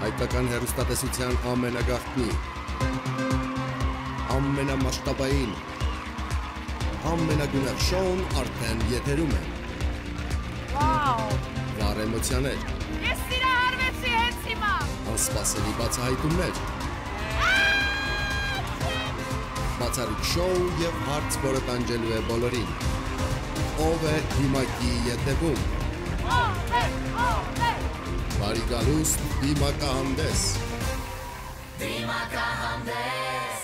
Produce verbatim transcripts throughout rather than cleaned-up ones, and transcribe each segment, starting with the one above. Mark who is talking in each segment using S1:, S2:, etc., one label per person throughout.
S1: Հայկական հեռուստատեսության ամենագաղտնի, ամենամասշտաբային, ամենագունեղ շոուն արդեն եթերում է։
S2: Վաու!
S1: Վառ էմոցիաներ։
S2: Ես սիրահարվեցի հենց հիմա։
S1: Անսպասելի բացահայտումներ։ Բացառիկ շոու և հարց, որը տանջելու է բոլորին։ Ով է դիմակի ետևում։
S2: Ով է, ով է։
S1: Բարի գալուստ դիմակահանդես։
S2: Դիմակահանդես։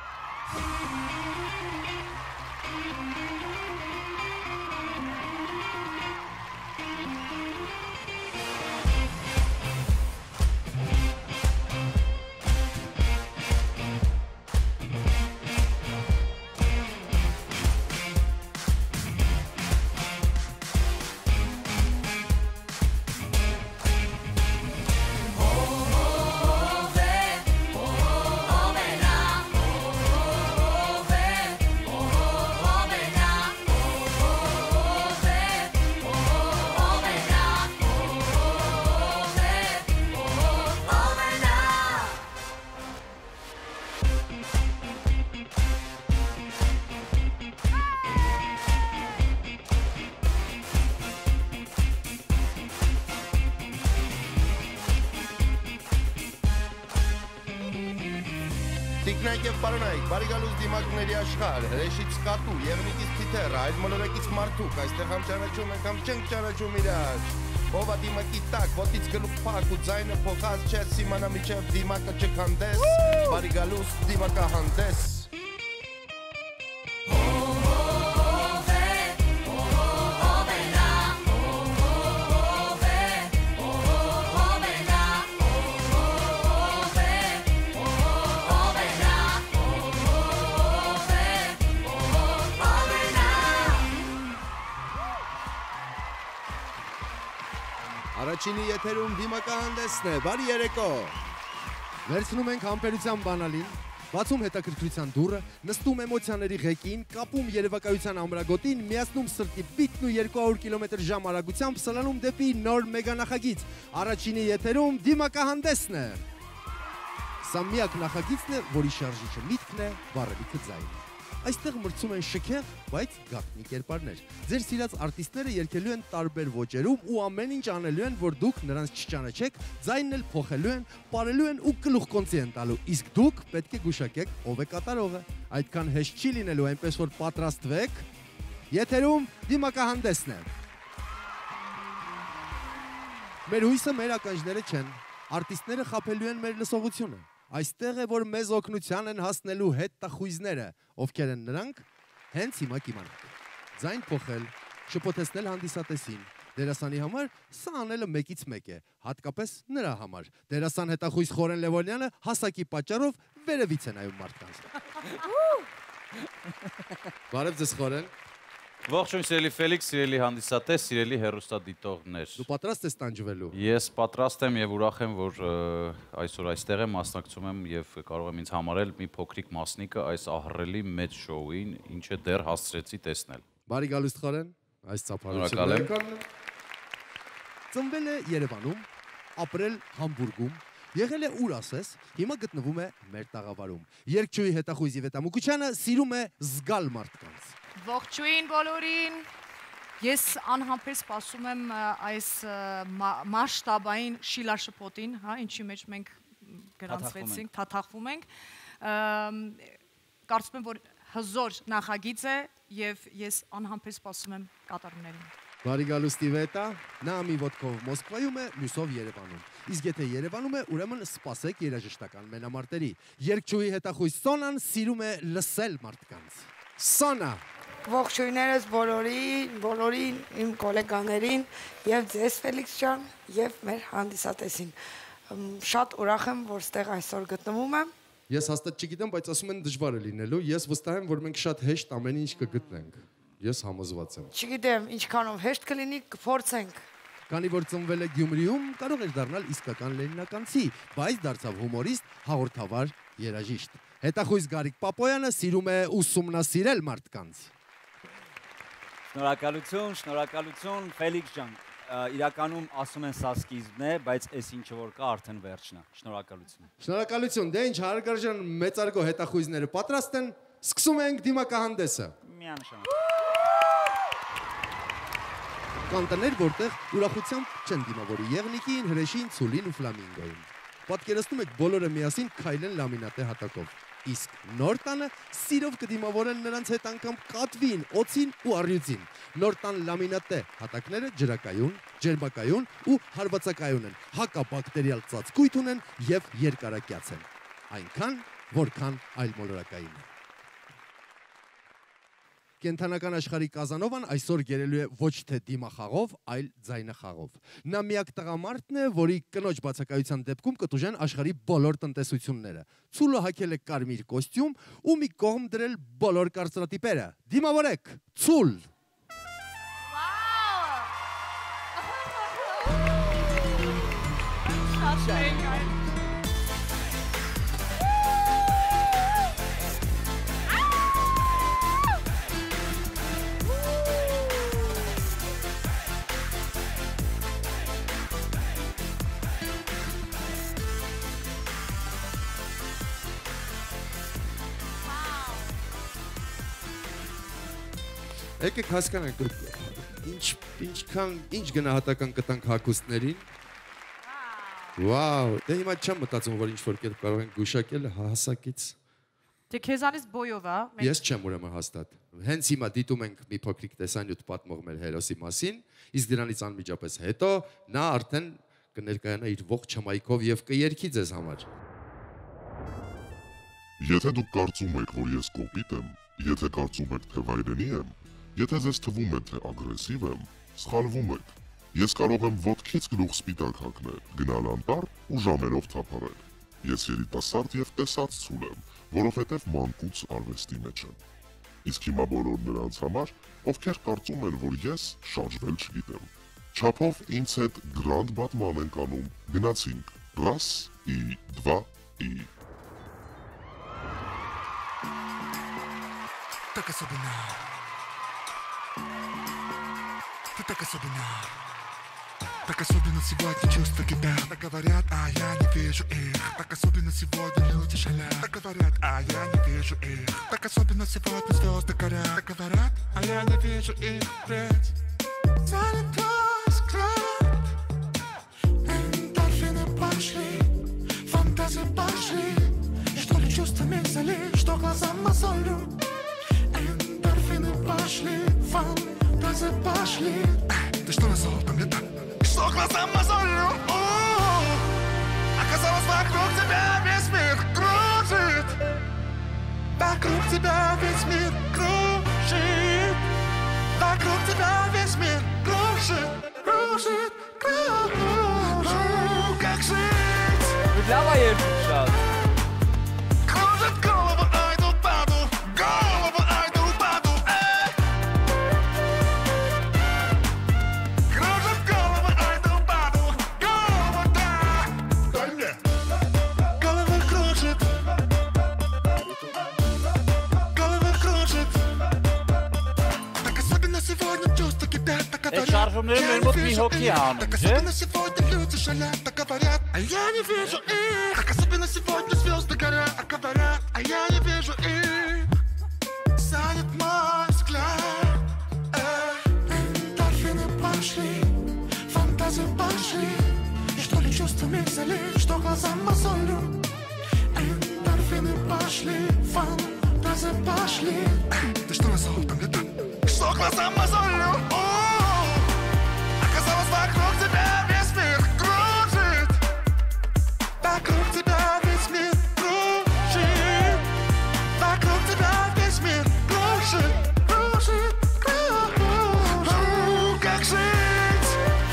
S1: Տիկնայք և պարոնայք, բարի գալուս դիմակների աշխար, հրեշից կատու, եղնիկից թիթեռ, այլ մոլորակից մարդուկ, այստեղ համ ճանաչում ենք, համ չենք ճանաչում իրար։ Ով ա դիմակի տակ, ոտից գլուխ փակ ու ձայնը փոխած չէ, սիմանա միջև դիմակը չքանդես, բարի գալուս դիմակահանդես։ Առաջինի եթերում դիմակահանդեսն է, բարի երեկո։ Վերցնում ենք համբերության բանալին, բացում հետաքրքրության դուռը, նստում էմոցիաների ղեկին, կապում երևակայության ամրագոտին, միացնում սրտի պիտն ու երկու հարյուր կիլոմետր ժամ արագությամբ սլանում դեպի նոր մեգանախագիծ։ Առաջինի եթերում դիմակահանդեսն է։ Սա միակ նախագիծն է, որի շարժիչը միտքն է, վառելիքը ձայնը։ Այստեղ մրցում են շքեղ, բայց գաղտնի կերպարներ։ Ձեր սիրած արտիստները երգելու են տարբեր ոճերում ու ամեն ինչ անելու են, որ դուք նրանց չճանաչեք, ձայնն էլ փոխելու են, պարելու են ու գլուխկոնցի են տալու, իսկ դուք պետք է գուշակեք ով է կատարողը։ Այդքան հեշտ չի լինելու, այնպես որ պատրաստվեք։ Եթերում դիմակահանդեսն է։ Մեր հույսը մեր ականջները չեն, արտիստները խաբելու են մեր լսողությունը։ Այստեղ է, որ մեզ օգնության են հասնելու հետախույզները, ովքեր են նրանք, հենց հիմա կիմանաք։ Ձայն փոխել, շփոթեցնել հանդիսատեսին, դերասանի համար սա անելը մեկից մեկ է, հատկապես նրա համար։ Դերասան հետախույզ Խորեն Լևոնյանը հասակի պատճառով վերևից է նայում մարդկանց։ Բարև ձեզ Խորեն։
S3: Ողջույն սիրելի Ֆելիքս, սիրելի հանդիսատես, սիրելի հեռուստադիտողներ։
S1: Դու պատրաստ ես տանջվելու։
S3: Ես պատրաստ եմ եւ ուրախ եմ, որ այսօր այստեղ եմ, մասնակցում եմ եւ կարող եմ ինձ համարել մի փոքրիկ մասնիկը այս ահռելի մեծ շոուին, ինչը դեռ հասցրեցի տեսնել։
S1: Բարի գալուստ Խորեն, այս ծափարությունը։ Ծնվել է Երևանում, ապրել Համբուրգում, եղել է ուր ասես, հիմա գտնվում է մեր տաղավարում։ Երգչուհի հետախույզի Վետամուկությանը սիրում է զգալ մարդկանց։
S2: Ողջույն բոլորին։ Ես անհամբեր սպասում եմ այս մասշտաբային շիլաշփոթին, հա, ինչի մեջ մենք գրանցվեցինք, թաթախվում ենք։ Կարծում եմ, որ հզոր նախագիծ է եւ ես անհամբեր սպասում եմ կատարումներին։
S1: Բարի գալուստի Վետա, նա մի ոտքով Մոսկվայում է, մյուսով Երևանում։ Իսկ եթե Երևանում է, ուրեմն սպասեք երաժշտական մենամարտերի։ Երգչուհի հետախույզ Սոնան սիրում է լսել մարդկանց։ Սոնա։
S4: Ողջույններս բոլորին, բոլորին իմ գոլեգաներին եւ ձեզ Ֆելիքս ջան եւ մեր հանդիսատեսին։ Շատ ուրախ եմ, որ ստեղ այսօր գտնվում եմ։
S1: Ես հաստատ չգիտեմ, բայց ասում են դժվար է լինելու։ Ես վստահ եմ, որ մենք շատ հեշտ ամեն ինչ կգտնենք։ Ես համոզված եմ։
S4: Չգիտեմ, ինչքանով հեշտ կլինի, կփորձենք։
S1: Քանի որ ծնվել է Գյումրիում, կարող էր դառնալ իսկական լենինականցի, բայց դարձավ հումորիստ, հաղորդավար, երաժիշտ։ Հետախույզ Գարիկ Պապոյանը սիրում է ուսումնասիրել մարդկանց։
S5: Շնորհակալություն, շնորհակալություն, Ֆելիքս ջան։ իրականում ասում են սա սկիզբն է, բայց այս ինչը որ կա արդեն վերջն է։ Շնորհակալություն։
S1: Շնորհակալություն։ Դե ինչ հարգարժան մեծարգո հետախույզները պատրաստ են։ Սկսում ենք դիմակահանդեսը։
S5: Միանշանակ։
S1: Կան տներ, որտեղ ուրախությամբ չեն դիմավորի եղնիկին, հրեշին, ցուլին ու ֆլամինգոին։ Պատկերացնում եք բոլորը միասին քայլեն լամինատե հատակով։ Իսկ նոր տանը սիրով կդիմավորեն նրանց հետ անգամ կատվին, օծին ու առյուծին։ Նոր տան լամինատե հատակները ջրակայուն, ջերմակայուն ու հարվածակայուն են, հակաբակտերիալ ծածկույթ ունեն եւ երկարակյաց են։ Այնքան, որքան այլմոլորակային է։ Կենթանական աշխարհի Կազանովան այսօր գերելու է ոչ թե դիմախաղով, այլ ձայնախաղով։ Նա միակ տղամարդն է, որի կնոջ բացակայության դեպքում կտուժեն աշխարհի բոլոր տնտեսությունները։ Ցուլը հագել է կարմիր կոստյում ու մի կողմ դրել բոլոր կարծրատիպերը։ Դիմավորեք, Ցուլ։ Եկեք հասկանանք ինչ ինչքան ինչ գնահատական կտանք հագուստներին։ Վաու, դե հիմա չեմ մտածում, որ ինչ-որ կերպ կարող ենք գուշակել հասակից։
S2: Դե քեզանից բոյով է։
S1: Ես չեմ ուրեմն հաստատ։ Հենց հիմա դիտում ենք մի փոքրիկ տեսանյութ պատմող մեր հերոսի մասին, իսկ դրանից անմիջապես հետո նա արդեն կներկայանա իր ողջ չմայքով եւ կերքի ձեզ համար։
S6: Եթե դուք կարծում եք, որ ես կոպիտ եմ, եթե կարծում եք, թե վայրենի եմ, եթե ձեզ թվում է, թե ագրեսիվ եմ, սխալվում եք։ Ես կարող եմ ոտքից գլուխ սպիտակ հագնել, գնալ անտառ ու ժամերով թափառել։ Ես երիտասարդ եւ տեսած ցուլ եմ, որովհետեւ մանկուց արվեստի մեջ եմ։ Իսկ հիմա բոլոր նրանց համար, ովքեր կարծում են, որ ես շարժվել չգիտեմ։ Չափով ինձ հետ գրանդ բատման ենք անում, գնացինք, ռաս, ի, դվա, ի։
S7: Так особенно. Ты так особенно. Так особенно сегодня чувства кипят. Так говорят, а я не вижу их. Так особенно сегодня люди шалят. Так говорят, а я не вижу их. Так особенно сегодня звезды горят. Так говорят, а я не вижу их. Ведь занят твой взгляд. Эндорфины пошли, фантазии пошли. И что ли чувствами залить, что глазам мозолю. Эндорфины пошли, фантазии пошли. Ты что на золотом летал? Что глазам мозолью? Оказалось, вокруг тебя весь мир кружит. Вокруг тебя весь мир кружит. Вокруг тебя весь мир кружит. Кружит, кружит. Как жить?
S5: Давай, Ержик,
S7: Кружит голову, айду, паду. Голову, айду, паду.
S5: Այդ շարժումները մեր մոտ մի հոգի է անում,
S7: Так
S5: չէ՞։
S7: особенно сегодня люди шалят, так говорят, а я не вижу их. Так особенно сегодня звезды горят, так говорят, а я не вижу их. Занят мой взгляд. Эндорфины пошли, фантазии пошли. И что ли чувствами залить, что глазам мозолю. Эндорфины пошли, фантазии пошли. Ты что на золотом летал? Что глазам мозолю? Оказалось, вокруг тебя весь мир кружит. Вокруг тебя весь мир кружит. Вокруг тебя весь мир кружит. Кружит, кружит. Как жить?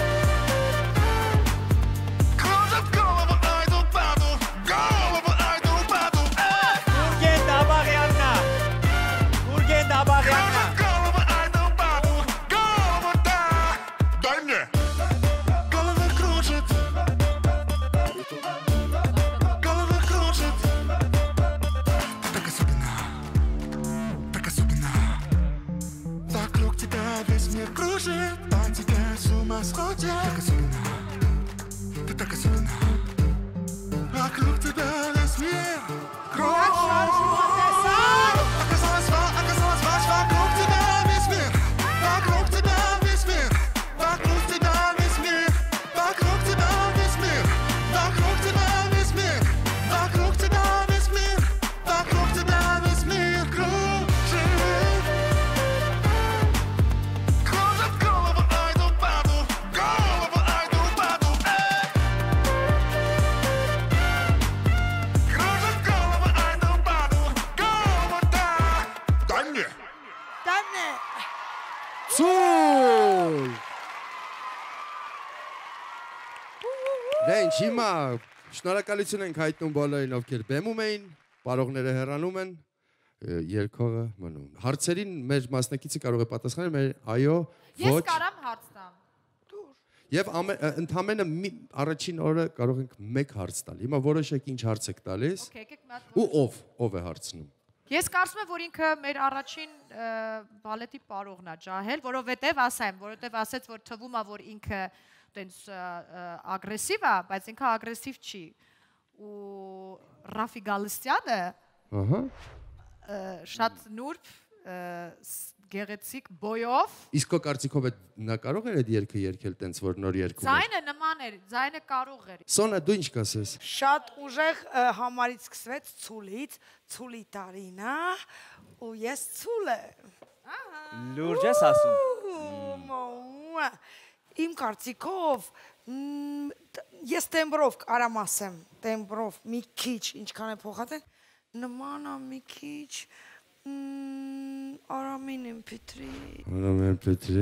S7: Кружит голову, айду, паду. Голову, айду, паду.
S5: Урген Դաբաղյաննա։ Урген Դաբաղյաննա։
S7: Голову, айду, паду.
S1: ենք հիմա շնորհակալություն ենք հայտնում բոլորին, ովքեր բեմում էին, պարողները հեռանում են, երկողը մնում։ Հարցերին մեր մասնակիցը կարող է պատասխանել, մեր այո, ոչ։
S2: Ես կարամ հարց տամ։
S1: Եվ ընդամենը առաջին օրը կարող ենք մեկ հարց տալ։ Հիմա որոշեք ինչ հարց եք տալիս։ Ու ով, ով է հարցնում։
S2: Ես կարծում եմ, որ ինքը մեր առաջին բալետի պարողն է ջահել, որովհետև ասեմ, որովհետև ասեց, որ թվում է, որ ինքը տենց ագրեսիվ է, բայց ինքը ագրեսիվ չի։ Ու Ռաֆի Գալստյանը շատ նուրբ, գեղեցիկ բոյով։
S1: Իսկ քո կարծիքով է նա կարող էր այդ երգը երգել տենց, որ նոր երգում էր։
S2: Ձայնը նման էր, ձայնը կարող էր։
S1: Սոնա, դու ինչ կասես։
S4: Շատ ուժեղ համարից սկսվեց ցուլից, ցուլի տարին, հա, ու ես ցուլ եմ։
S5: Լուրջ ես ասում։
S4: Իմ կարծիքով ես տեմբրով արամ ասեմ, տեմբրով մի քիչ, ինչքան է փոխատեն, նման է մի քիչ Արամին եմ Պետրի։
S1: Արամին Պետրի։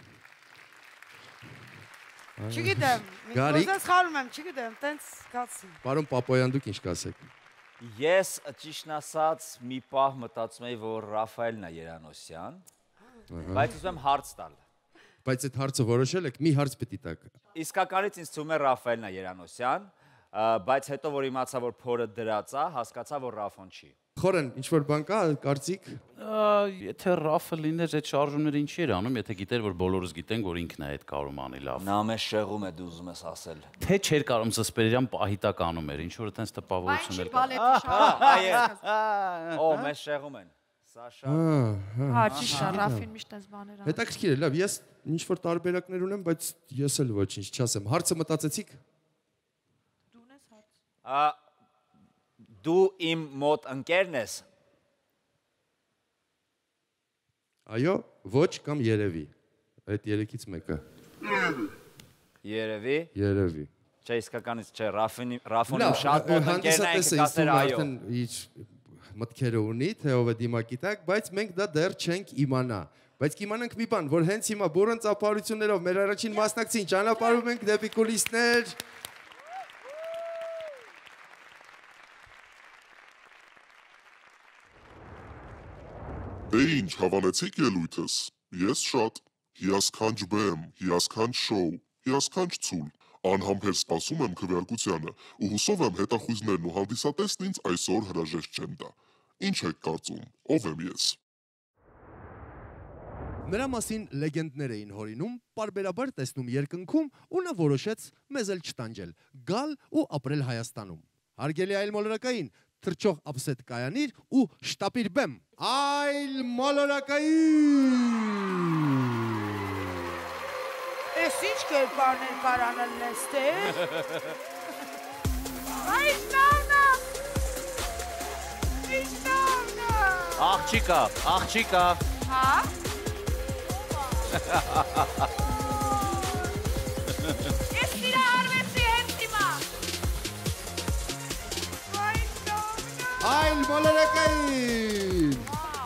S4: Չգիտեմ, ինքնոզես խարում եմ, չգիտեմ, տենց կացի։
S1: Պարոն Պապոյան, դուք ինչ կասեք։
S5: Ես ճիշտն ասած մի պահ մտածում էի, որ Ռաֆայելն է Երանոսյան, բայց ուզում եմ հարց տալ։
S1: Բայց այդ հարցը որոշել եք, մի հարց պետք է տաք։
S5: Իսկականից ինձ թվում է Ռաֆայելն է Երանոսյան, բայց հետո որ իմացա, որ փորը դրած է, հասկացա, որ Ռաֆոն չի։
S1: Խորեն, ինչ-որ բան կա, կարծիք։
S3: Եթե Ռաֆը լիներ այդ շարժումները ինչի էր անում, եթե գիտեր, որ բոլորս գիտենք, որ ինքն է այդ կարում անի լավ։
S5: Նա մեզ շեղում է, դու ուզում ես ասել։
S3: Թե չէր կարում Սսպերյան պահիտակ անում էր, ինչ որ այտենց տպավորություն էլ
S5: կա։ Օ, մեզ շեղում են։ Սա շատ։
S2: Հա, ճիշտ է, Ռաֆին միշտ այս բաներ անում։
S1: Հետաքրքիր է, լավ, ես ինչ-որ տարբերակներ ունեմ, բայց ես էլ ոչինչ չասեմ։ Հարցը մտածեցիք։
S2: Դու ունես հարց։
S5: Դու իմ մոտ ընկերն ես։
S1: Այո, ոչ կամ երևի։ Այդ երեքից մեկը։
S5: Երևի։
S1: Երևի։
S5: Չէ, իսկականից չէ, Ռաֆոնին շատ մոտ ընկերն է, ինքը կասեր այո։
S1: Մտքերը ունի, թե ով է դիմակի տակ, բայց մենք դա դեռ չենք իմանա։ Բայց կիմանանք մի բան, որ հենց հիմա բուրըն ծափարություններով մեր առաջին մասնակցին ճանապարհում ենք դեպի կուլիսներ։
S6: Դե ինչ, հավանեցիք ելույթս։ Ես շատ։ Հիասքանչ բեմ, հիասքանչ շոու, հիասքանչ ցուլ։ Անհամբեր սպասում եմ քվեարկությանը ու հուսով եմ հետախույզներն ու հանդիսատեսն ինձ այսօր հրաժեշտ չեն տա։ Ինչ եք կարծում, ով եմ ես։
S1: Նրա մասին լեգենդներ էին հորինում, պարբերաբար տեսնում երկնքում ու նա որոշեց մեզ էլ չտանջել, գալ ու ապրել Հայաստանում։ Հարգելի այլ մոլորակային, թրջող ափսետ կայանիր ու շտապիր բեմ։ Այլ մոլորակային։
S4: Ես ինչ կերպարներ կարանալ նեստեր։ Այշնավնա։ Այշնավնա։
S3: Աղջիկա, աղջիկա։
S2: Հա։
S4: Ես սիրա արվեցի հենց հիմա։
S1: Այլ մոլորակային։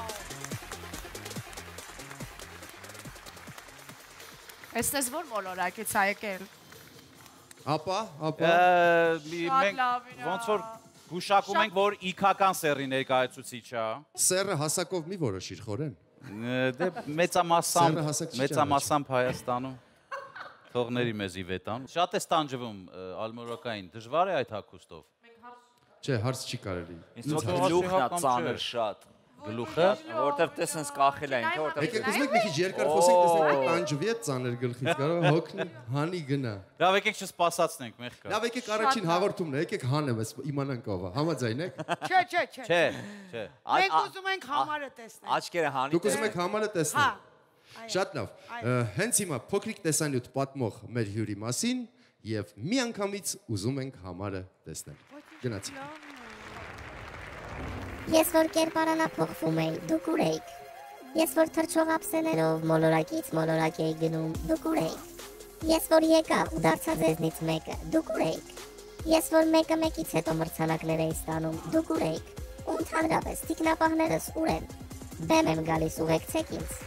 S2: Էստես որ մոլորակից է եկել։
S1: Ապա, ապա։
S3: Մենք ոնց որ գուշակում ենք, որ իքական սեռի ներկայացուցիչ է։
S1: Սեռը հասակով մի որոշիր խորեն։
S3: Դե մեծամասամբ, մեծամասամբ Հայաստանում թողների մեզի վետան։ Շատ է ստանջվում ալմորակային, դժվար է այդ հագուստով։
S1: Չէ, հարց չի կարելի։
S5: Ինձ գլուխն է ծանր շատ։
S3: Գլուխը,
S5: որտեվ տեսնես կախել է ինքը, որտեվ
S1: Եկեք ուզում եք մի քիչ երկար խոսենք, տեսնենք տանջվի այդ ծանր գլխից, կարող հոգնի, հանի գնա։
S3: լավ եկեք չսպասացնենք, մեղքա։
S1: Լավ, եկեք առաջին հաղորդումն է, եկեք հանեմ, իմանանք ով է, համաձայն եք։
S4: Չէ, չէ, չէ։
S5: Չէ, չէ։
S4: Մենք ուզում ենք համարը տեսնել։
S5: Աչքերը հանի։
S1: Դուք ուզում եք համարը տեսնել։
S4: Հա։
S1: Շատ լավ։ Հենց հիմա փոքրիկ տեսանյութ պատմող մեր հյուրի մասին եւ մի անգամից ուզում ենք համարը տեսնել։ Գնացինք։
S8: Ես որ կերպարանափոխվում էի, դուք ուր էիք։ Ես որ թրջող ափսեներով մոլորակից մոլորակ էի գնում, դուք ուր էիք։ Ես որ եկա ու դարձա ձեզնից մեկը, դուք ուր էիք։ Ես որ մեկը մեկից հետո մրցանակներ էի ստանում, դուք ուր էիք։ Ու ընդհանրապես տիկնապահներս ուր են։ Բեմ եմ գալիս, ուղեկցեք ինձ։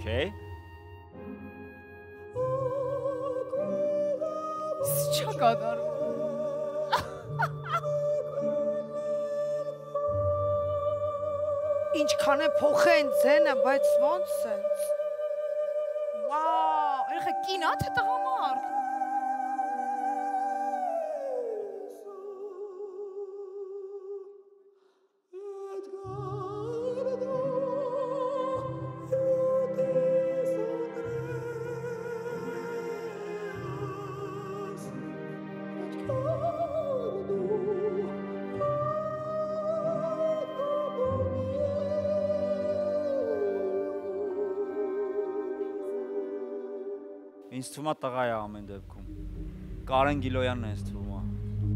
S5: Okay.
S2: Չկադար։
S4: Ինչքան է փոխեն ձենը, բայց ոնց սենց։
S2: Վաու, երեխա կինա թե տղամարդ։
S5: Ինձ թվում է տղա է ամեն դեպքում։ Կարեն Գիլոյանն է ինձ թվում է։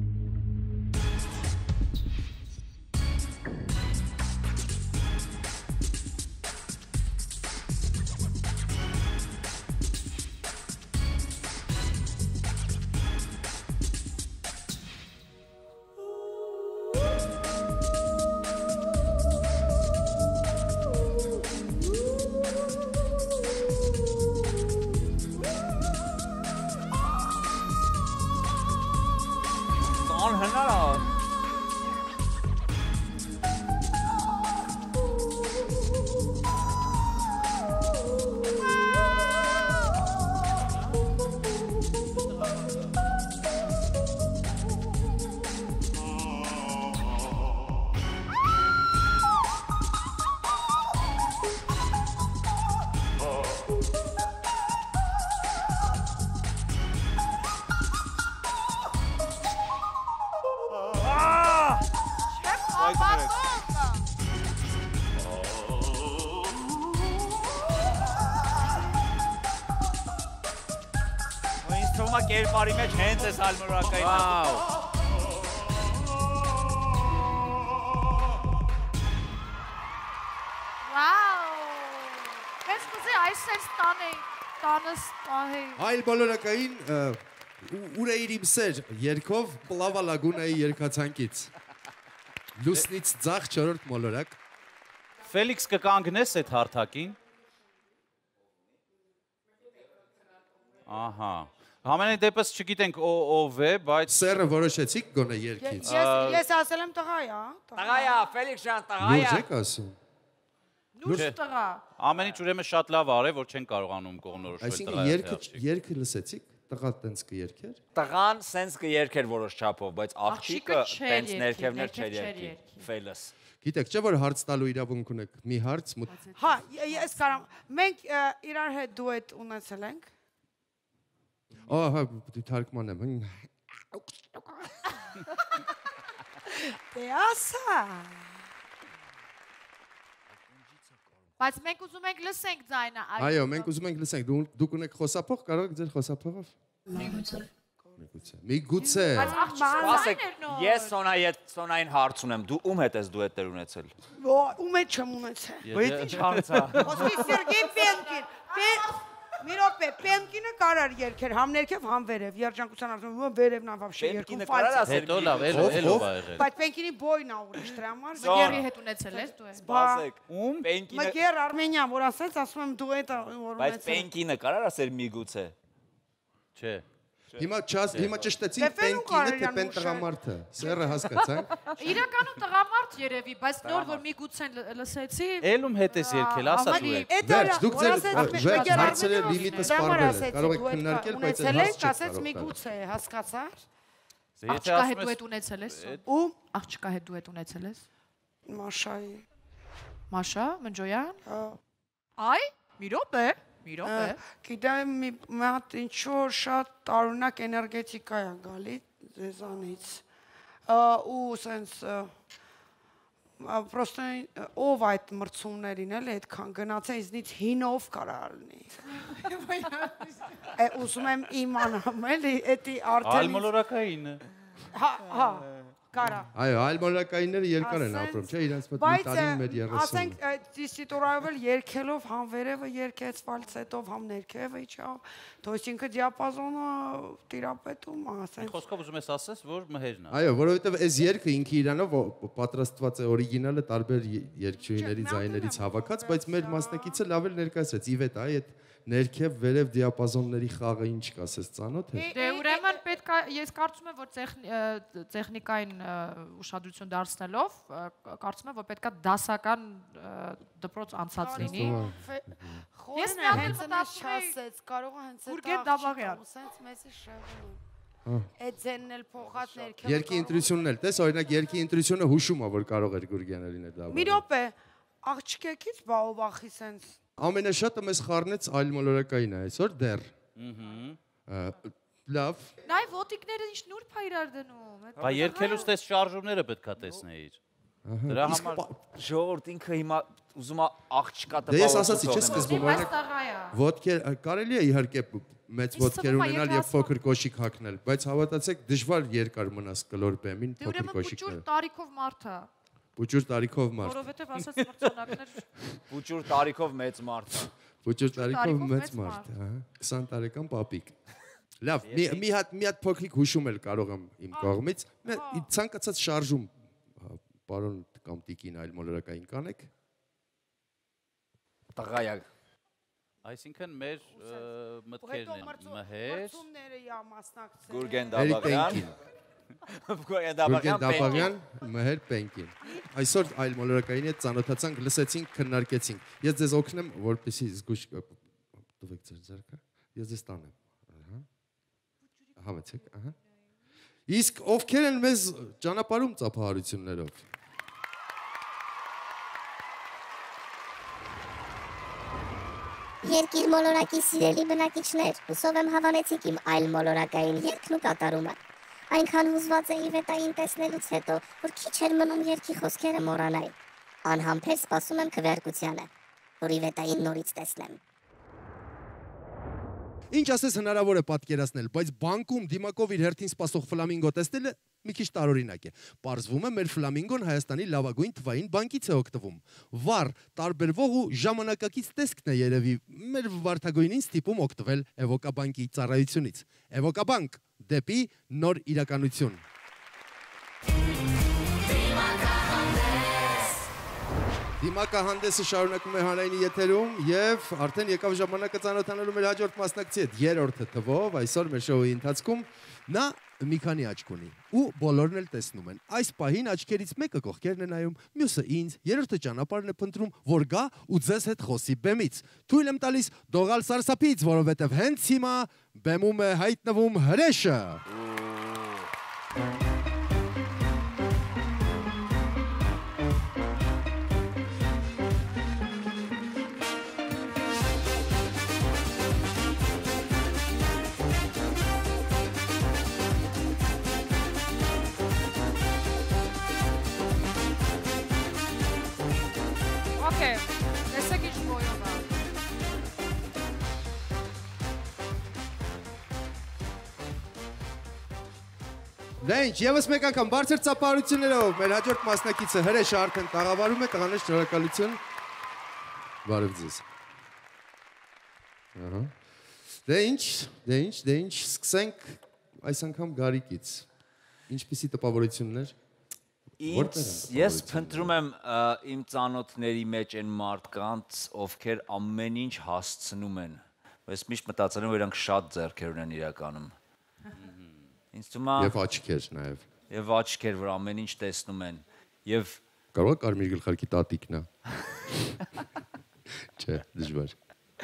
S5: Կերպարի մեջ հենց ես ալմորակային։
S3: Վաու։
S2: Վաու։ Ես կուզի այսպես տանեի, տանս տահեի։
S1: Այլ բոլորակային ուր էիր իմ սեր երկով պլավա լագունայի երկացանկից։ Լուսնից ձախ չորրորդ մոլորակ։
S3: Ֆելիքս կկանգնես այդ հարթակին։ Ահա։ Համենայն դեպս չգիտենք ով է, բայց
S1: սերը որոշեցիք գոնե երկից։
S4: Ես ասել եմ տղա է,
S5: տղա է, Ֆելիքս ջան, տղա է։
S1: Լուրջ եք ասում։
S2: Լուրջ տղա։
S3: ամեն ինչ ուրեմն շատ լավ արել, որ չեն կարողանում կողնորոշվել
S1: Այսինքն երկը երկը լսեցիք, տղա տենց կերքեր։
S5: Տղան սենց կերքեր որոշ չափով, բայց աղջիկը տենց ներքևներ չէր երկի։ Ֆելս։
S1: Գիտեք, չէ՞ որ հարց տալու իրավունք ունեք։ Մի հարց։
S4: Հա, ես կարամ։ Մենք իրար հետ դուետ ունեցել ենք։
S1: Ահա, թարգման եմ։
S4: Դե ասա։
S2: Բայց մենք ուզում ենք լսենք ձայնը։
S1: Այո, մենք ուզում ենք լսենք։ Դուք ունեք խոսափող, կարող եք ձեր խոսափողով։ Միգուցե։ Միգուցե։
S2: Բայց աղջիկ
S5: ես Սոնայի հետ Սոնային հարց ունեմ։ Դու ում հետ ես դուետներ ունեցել։
S4: Ում հետ չեմ ունեցել։
S5: Բայց ինչ հարց է։
S4: Ոսկի Սերգեյ Պենկին։ Մի րոպե, Պենկինը կարար երկեր, համ ներքև, համ վերև, երջանկության արդյունքում վերևն ավավշե երկում ֆալս։
S3: Հետո լավ, ելով ա եղել։
S4: Բայց Պենկինի բոյն ա ուրիշ դրա համար։
S2: Մգերի հետ ունեցել ես դու։
S5: Սպասեք։ Ում? Պենկինը։
S4: Մգեր Արմենիան, որ ասեց, ասում եմ դու էդ որ ունեցել։
S5: Բայց Պենկինը կարար ասել միգուցե։
S3: Չէ։
S1: Հիմա չաս, հիմա ճշտեցինք Պենկինը թե Պեն տղամարդը։ Սերը հասկացանք։
S2: Իրականում տղամարդ երևի, բայց նոր որ միգուցե լսեցի։
S3: Էլում հետ ես երկել, ասա դու եք։
S1: Վերջ, դուք ձեր հարցերը լիմիտը սպառվել է։ Կարող եք քննարկել, բայց այդ հարց չեք
S4: ասեց միգուցե, հասկացար։
S2: Աղջկա հետ դու հետ ունեցել ես։
S4: Ու
S2: աղջկա հետ դու հետ ունեցել ես։
S4: Մաշայի։
S2: Մաշա, Մնջոյան։
S4: Հա։
S2: Այ, մի րոպե։ Մի րոպե։
S4: Գիտեմ մի հատ ինչ-որ շատ տարօրինակ էներգետիկա է գալի ձեզանից։ Ու սենց պրոստը ով այդ մրցումներին էլ այդքան գնացե ինձնից հինով կարա լինի։ Ուզում եմ իմանամ էլի, էդի արդեն
S3: Ալմոլորակայինը։
S4: Հա, հա։ Կարա։
S1: Այո, այլ մոլորակայինները երկար են
S4: Ասենց,
S1: ապրում, չէ, իրենց մոտ մի
S4: բայց,
S1: տարին մեր երեսուն։
S4: ասենք դիսիտորայով էլ երկելով համ վերևը երկեց ֆալցետով, համ ներքևը իջավ, то есть ինքը դիապազոնը տիրապետում, ասենք։
S3: Խոսքով ուզում ես ասես, որ մհերն է։
S1: Այո, որովհետև այս երգը ինքը իրանով պատրաստված է օրիգինալը տարբեր երգչուհիների ձայներից հավաքած, բայց մեր մասնակիցը լավ էլ ներկայացրեց։ Իվետ, այ այդ ներքև վերև դիապազոնների խաղը ինչ կասես, ծանոթ է։
S2: Դե ուրեմն պետք է ես կարծում եմ որ տեխնիկային ուշադրություն դարձնելով կարծում եմ որ պետքա դասական դպրոց անցած լինի։
S4: Ես մի հատ մտածում եմ, կարող է հենց
S2: Գուրգեն Դաբաղյան։
S4: Սենց մեզի շեղում։ Այդ ձենն էլ փոխած ներքևը։
S1: Երկի ընտրությունն էլ, տես, օրինակ երկի ընտրությունը հուշում է, որ կարող էր Գուրգյանը լինել դա։
S4: Մի րոպե, աղջիկեկից բա ով ախի սենց։
S1: Ամենաշատը մեզ խառնեց այլ մոլորակային է այսօր դեռ։ Լավ։
S2: Նայ ոտիկները ինչ նուրբ է իրար դնում։
S3: Բա երկելուց տես շարժումները պետքա տեսնեիր։ Դրա համար
S5: ժողովուրդ ինքը հիմա ուզում է աղջկա
S1: տպավորություն։ Դե ես ասացի, չէ՞ սկզբում
S2: օրինակ
S1: ոտքեր կարելի է իհարկե մեծ ոտքեր ունենալ եւ փոքր կոշիկ հագնել, բայց հավատացեք դժվար երկար մնաս կլոր բեմին փոքր կոշիկները։
S2: Դե ուրեմն տարիքով մարդ է։
S1: Պուճուր տարիքով մարդ։
S2: Որովհետև ասած մրցանակներ
S5: Պուճուր տարիքով մեծ մարդ է։
S1: Պուճուր տարիքով մեծ մարդ, հա, քսան տարեկան պապիկ։ Լավ, մի հատ մի հատ փոքրիկ հուշում էլ կարող եմ իմ կողմից։ Ցանկացած շարժում պարոն կամ տիկին այլ մոլորակային կանեք։
S5: Տղայակ։
S3: Այսինքն մեր մտքերն են մհեր,
S4: մրցումները յա մասնակցել։
S5: Գուրգեն Դաբաղյան։
S1: Գուրգեն Դաբաղյան, մհեր Պենկին։ Այսօր այլ մոլորակային հետ ծանոթացանք, լսեցինք, քննարկեցինք։ Ես ձեզ օգնեմ, որպեսզի զգուշ տվեք ձեր ձեռքը։ Ես ձեզ տանեմ։ Ահա։ Համեցեք, ահա։ Իսկ ովքեր են մեզ ճանապարհում ծափահարություններով։
S8: Երկիր մոլորակի սիրելի բնակիչներ, հուսով եմ հավանեցիք իմ այլ մոլորակային երգն ու կատարումը։ Այնքան հուզված էի վետային տեսնելուց հետո, որ քիչ էր մնում երգի խոսքերը մոռանայի։ Անհամբեր սպասում եմ քվեարկությանը, որ վետային նորից տեսնեմ։
S1: Ինչ ասես հնարավոր է պատկերացնել, բայց բանկում դիմակով իր հերթին սպասող ֆլամինգո տեսնելը մի քիչ տարօրինակ է։ Պարզվում է, մեր ֆլամինգոն Հայաստանի լավագույն թվային բանկից է օգտվում։ Վառ, տարբերվող ու ժամանակակից տեսքն է երևի մեր վարդագույնին ստիպում օգտվել Էվոկաբանկի ծառայությունից։ Էվոկաբանկ դեպի նոր իրականություն։ Դիմակահանդեսը շարունակում է հանրայինի եթերում եւ արդեն եկավ ժամանակը ծանոթանալու մեր հաջորդ մասնակցի հետ երրորդ թվով այսօր մեր շոուի ընթացքում նա մի քանի աչք ունի ու բոլորն էլ տեսնում են այս պահին աչքերից մեկը կողքերն է նայում մյուսը ինձ երրորդը ճանապարհն է փնտրում որ գա ու ձեզ հետ խոսի բեմից թույլ եմ տալիս դողալ սարսափից որովհետեւ հենց հիմա բեմում է հայտնվում հրեշը Դե ինչ, եւս մեկ անգամ բարձր ծափահարություններով մեր հաջորդ մասնակիցը հրեշը արդեն տաղավարում է, տղաներ շնորհակալություն։ Բարև ձեզ։ Ահա։ Դե ինչ, դե ինչ, դե ինչ, սկսենք այս անգամ Գարիկից։ Ինչպիսի տպավորություններ։
S5: Ես փնտրում եմ իմ ծանոթների մեջ այն մարդկանց, ովքեր ամեն ինչ հասցնում են։ Ես միշտ մտածել եմ, որ իրանք շատ ձեռքեր ունեն իրականում։ Ինձ թվում է
S1: Եվ աչքեր նաև։
S5: Եվ աչքեր, որ ամեն ինչ տեսնում են։ Եվ
S1: կարող է կարմիր գլխարկի տատիկն է։ Չէ, դժվար։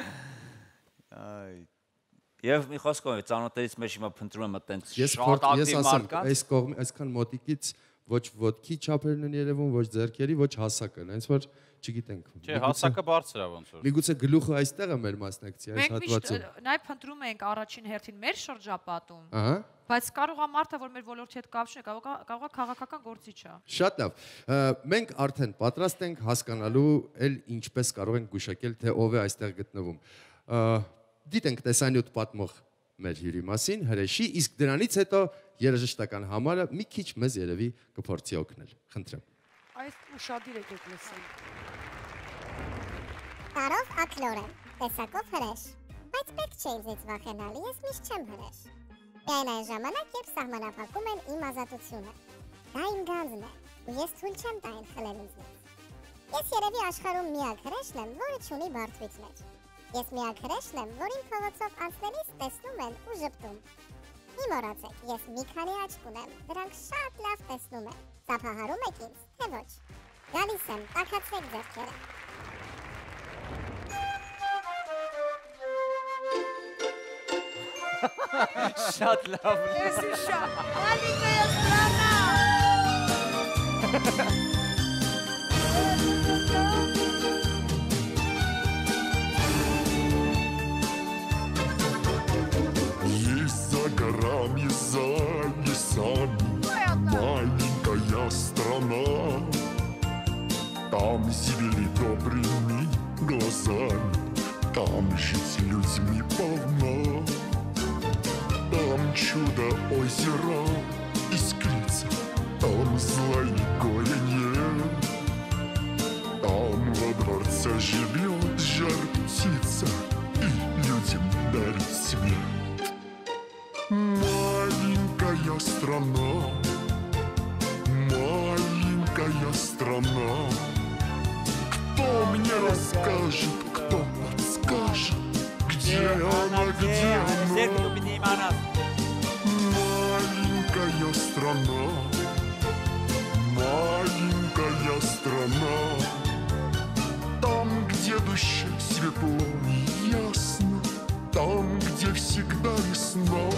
S5: Այ Եվ մի խոսքով ծանոթներից մեջ հիմա փնտրում եմ այտենց
S1: շատ ակտիվ մարդկանց։ Այս կողմի այսքան մոտիկից ոչ ոտքի չափերն են երևում, ոչ ձեռքերի, ոչ հասակը, հենց որ չգիտենք։
S3: Չէ, հասակը բարձր է ոնց որ։
S1: Միգուցե գլուխը այստեղ է մեր մասնակցի այս հատվածում։
S2: Մենք միշտ նաև փնտրում ենք առաջին հերթին մեր շրջապատում։
S1: Ահա։
S2: Բայց կարող է մարդը, որ մեր ոլորտի հետ կապ չունի, կարող է կարող է քաղաքական գործիչ է։
S1: Շատ լավ։ Մենք արդեն պատրաստ ենք հասկանալու էլ ինչպես կարող ենք գուշակել, թե ով է այստեղ գտնվում։ Դիտենք տեսանյութ պատմող մեր հյուրի մասին, հրեշի, իսկ դրանից հետո երաժշտական համարը մի քիչ մեզ երևի կփորձի օգնել։ Խնդրեմ։
S4: Այս ուշադիր եկեք լսել։
S8: Տարով ակլոր եմ, տեսակով հրեշ, բայց պետք չէ ինձից վախենալ, ես միշտ չեմ հրեշ։ Միայն այն ժամանակ, երբ սահմանափակում են իմ ազատությունը։ Դա իմ գանձն է, ու ես թույլ չեմ տա այն խլել ինձնից։ Ես երևի աշխարհում միակ հրեշն եմ, որը չունի բարդություններ։ Ես միակ հրեշն եմ, որին փողոցով անցնելիս տեսնում են ու ժպտում։ Մի մոռացեք, ես մի քանի աչք ունեմ, դրանք շատ լավ տեսնում են։ Ծափահարում եք ինձ, թե ոչ։ Գալիս եմ, տաքացրեք ձեռքերը։
S5: Շատ լավ։
S2: Ես իշա, ալիկը ես տրանա։
S6: Есть за горами, за лесами маленькая страна. Там зелень добрыми глазами, там жить людьми полна. Там чудо озера искрится, там зла и горя нет. Там во дворце живет жар птица и людям дарит свет. Маленькая страна, маленькая страна. Кто мне расскажет, кто подскажет, где она, где она? Маленькая страна, маленькая страна. Там, где душе светло и ясно, там, где всегда весна.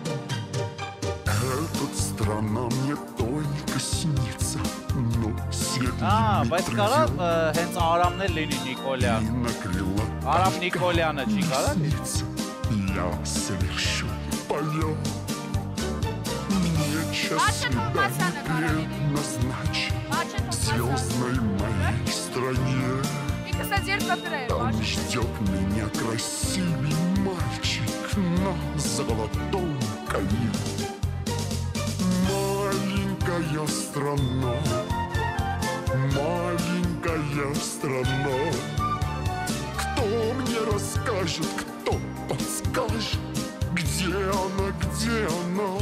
S6: Эта страна мне только снится, но свет
S3: Ա, բայց կարա հենց Արամն էլ լինի Նիկոլյան։ Արամ Նիկոլյանը չի կարա լինի։
S6: Я совершу полет. Мне час свидания предназначен звездной моей стране. Там ждет меня красивый мальчик на золотом коне. Маленькая страна, маленькая страна. Кто мне расскажет, кто подскажет, где она, где она?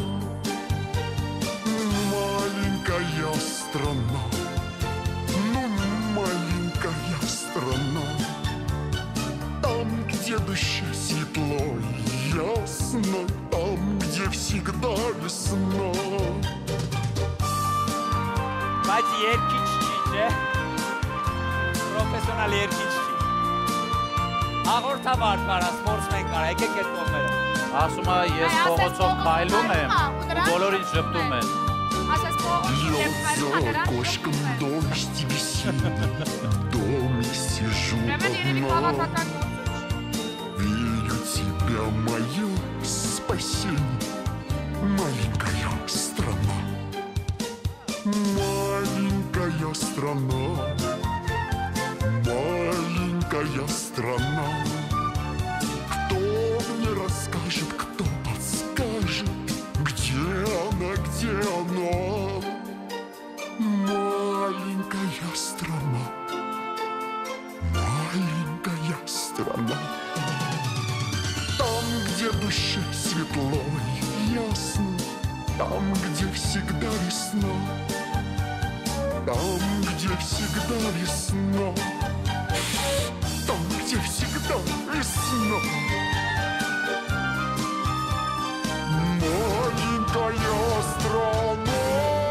S6: Маленькая страна, ну маленькая страна. Там, где душе светло и ясно, там, где всегда весна.
S5: Բայց երկիչ չի, չէ։ Պրոֆեսիոնալ երկիչ չի։ Հաղորդավար կարա, սպորտսմեն կարա, եկեք այդ կողմերը։
S3: Ասում է, ես փողոցով քայլում եմ ու բոլորին ժպտում են։
S6: Льет за окошком дождь весенний, в доме сижу одна. Верю тебя, мое спасение, маленькая страна. Маленькая страна, маленькая страна. Кто мне расскажет, кто подскажет, где она, где она? Маленькая страна, маленькая страна. Там, где душе светло и ясно, там, где всегда весна. Там, где всегда весна. Там, где всегда весна. Маленькая страна.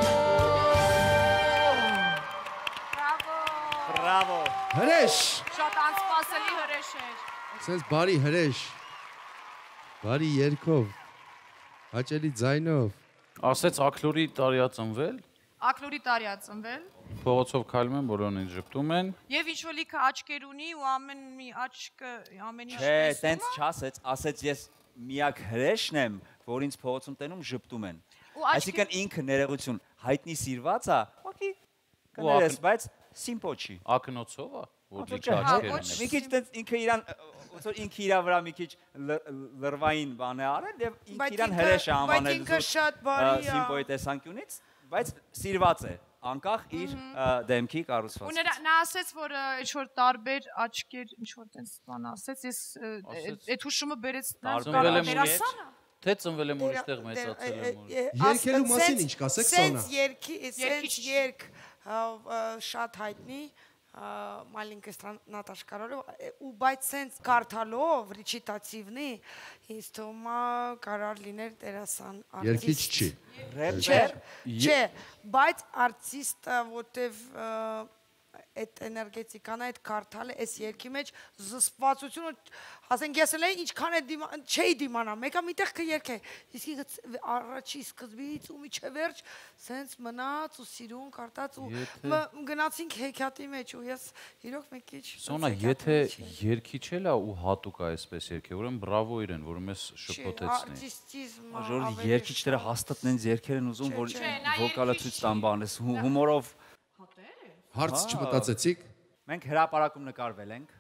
S5: Բրավո։
S1: Հրեշ։
S2: Շատ անսպասելի հրեշ էր։
S1: Սենց բարի հրեշ։ Բարի երգով։ Հաճելի ձայնով։
S3: Ասեց ակլորի տարիա ծնվել։
S2: Ակլորի տարիա ծնվել։
S3: Փողոցով քայլում են, բոլորն են ժպտում են։
S2: Եվ ինչ որ լիքը աչքեր ունի ու ամեն մի աչքը ամեն ինչ
S5: Չէ, տենց չասեց, ասեց ես միակ հրեշն եմ, որ ինձ փողոցում տենում ժպտում են։ Այսինքն ինքը ներողություն հայտնի սիրված է, ոքի կներես, բայց սիմպո չի։
S3: Ակնոցով է, որ լիքը աչքեր ունի։
S5: Մի քիչ տենց ինքը իրան ոնց որ ինքը իր վրա մի քիչ լրվային բան է արել եւ ինքը իրան հրեշ է անվանել։
S4: Բայց ինքը շատ բարի է։
S5: Սիմպոյի տեսանկյունից, բայց սիրված է, անկախ իր դեմքի կառուցվածքից։
S2: Ու նա ասեց, որ ինչ որ տարբեր աչքեր, ինչ որ տենց բան ասեց, ես այդ հուշումը բերեց դերասանը։
S3: Թե ծնվել եմ ուրիշտեղ մեծացել եմ։
S1: Երկելու մասին ինչ կասեք, Սոնա։
S4: Սենց երգի, սենց երգ շատ հայտնի маленькая страна Ташкаролով ու բայց սենց կարդալով ռիչիտատիվնի ինձ թվում է կարար լիներ դերասան
S1: Երկիչ չի։
S5: Ռեպեր։
S4: Չէ, բայց արտիստը որտեվ այդ էներգետիկան այդ կարդալը այս երկի մեջ զսպվածությունը ասենք ես էլ ինչքան է չէի դիմանա մեկը միտեղ կերկե իսկ առաջի սկզբից ու միջև վերջ սենց մնաց ու սիրուն կարդաց ու գնացինք հեքիաթի մեջ ու ես իրոք մի քիչ
S3: Սոնա եթե երկիչ էլա ու հատուկ է այսպես երկե ուրեմն բրավո իրեն որ մեզ շփոթեցնի
S5: Ժորժ երկիչները հաստատ նենց երկեր են ուզում որ վոկալը ցույց տան բանես հումորով
S1: Հարց չմտածեցիք։
S5: Մենք հրապարակում նկարվել ենք։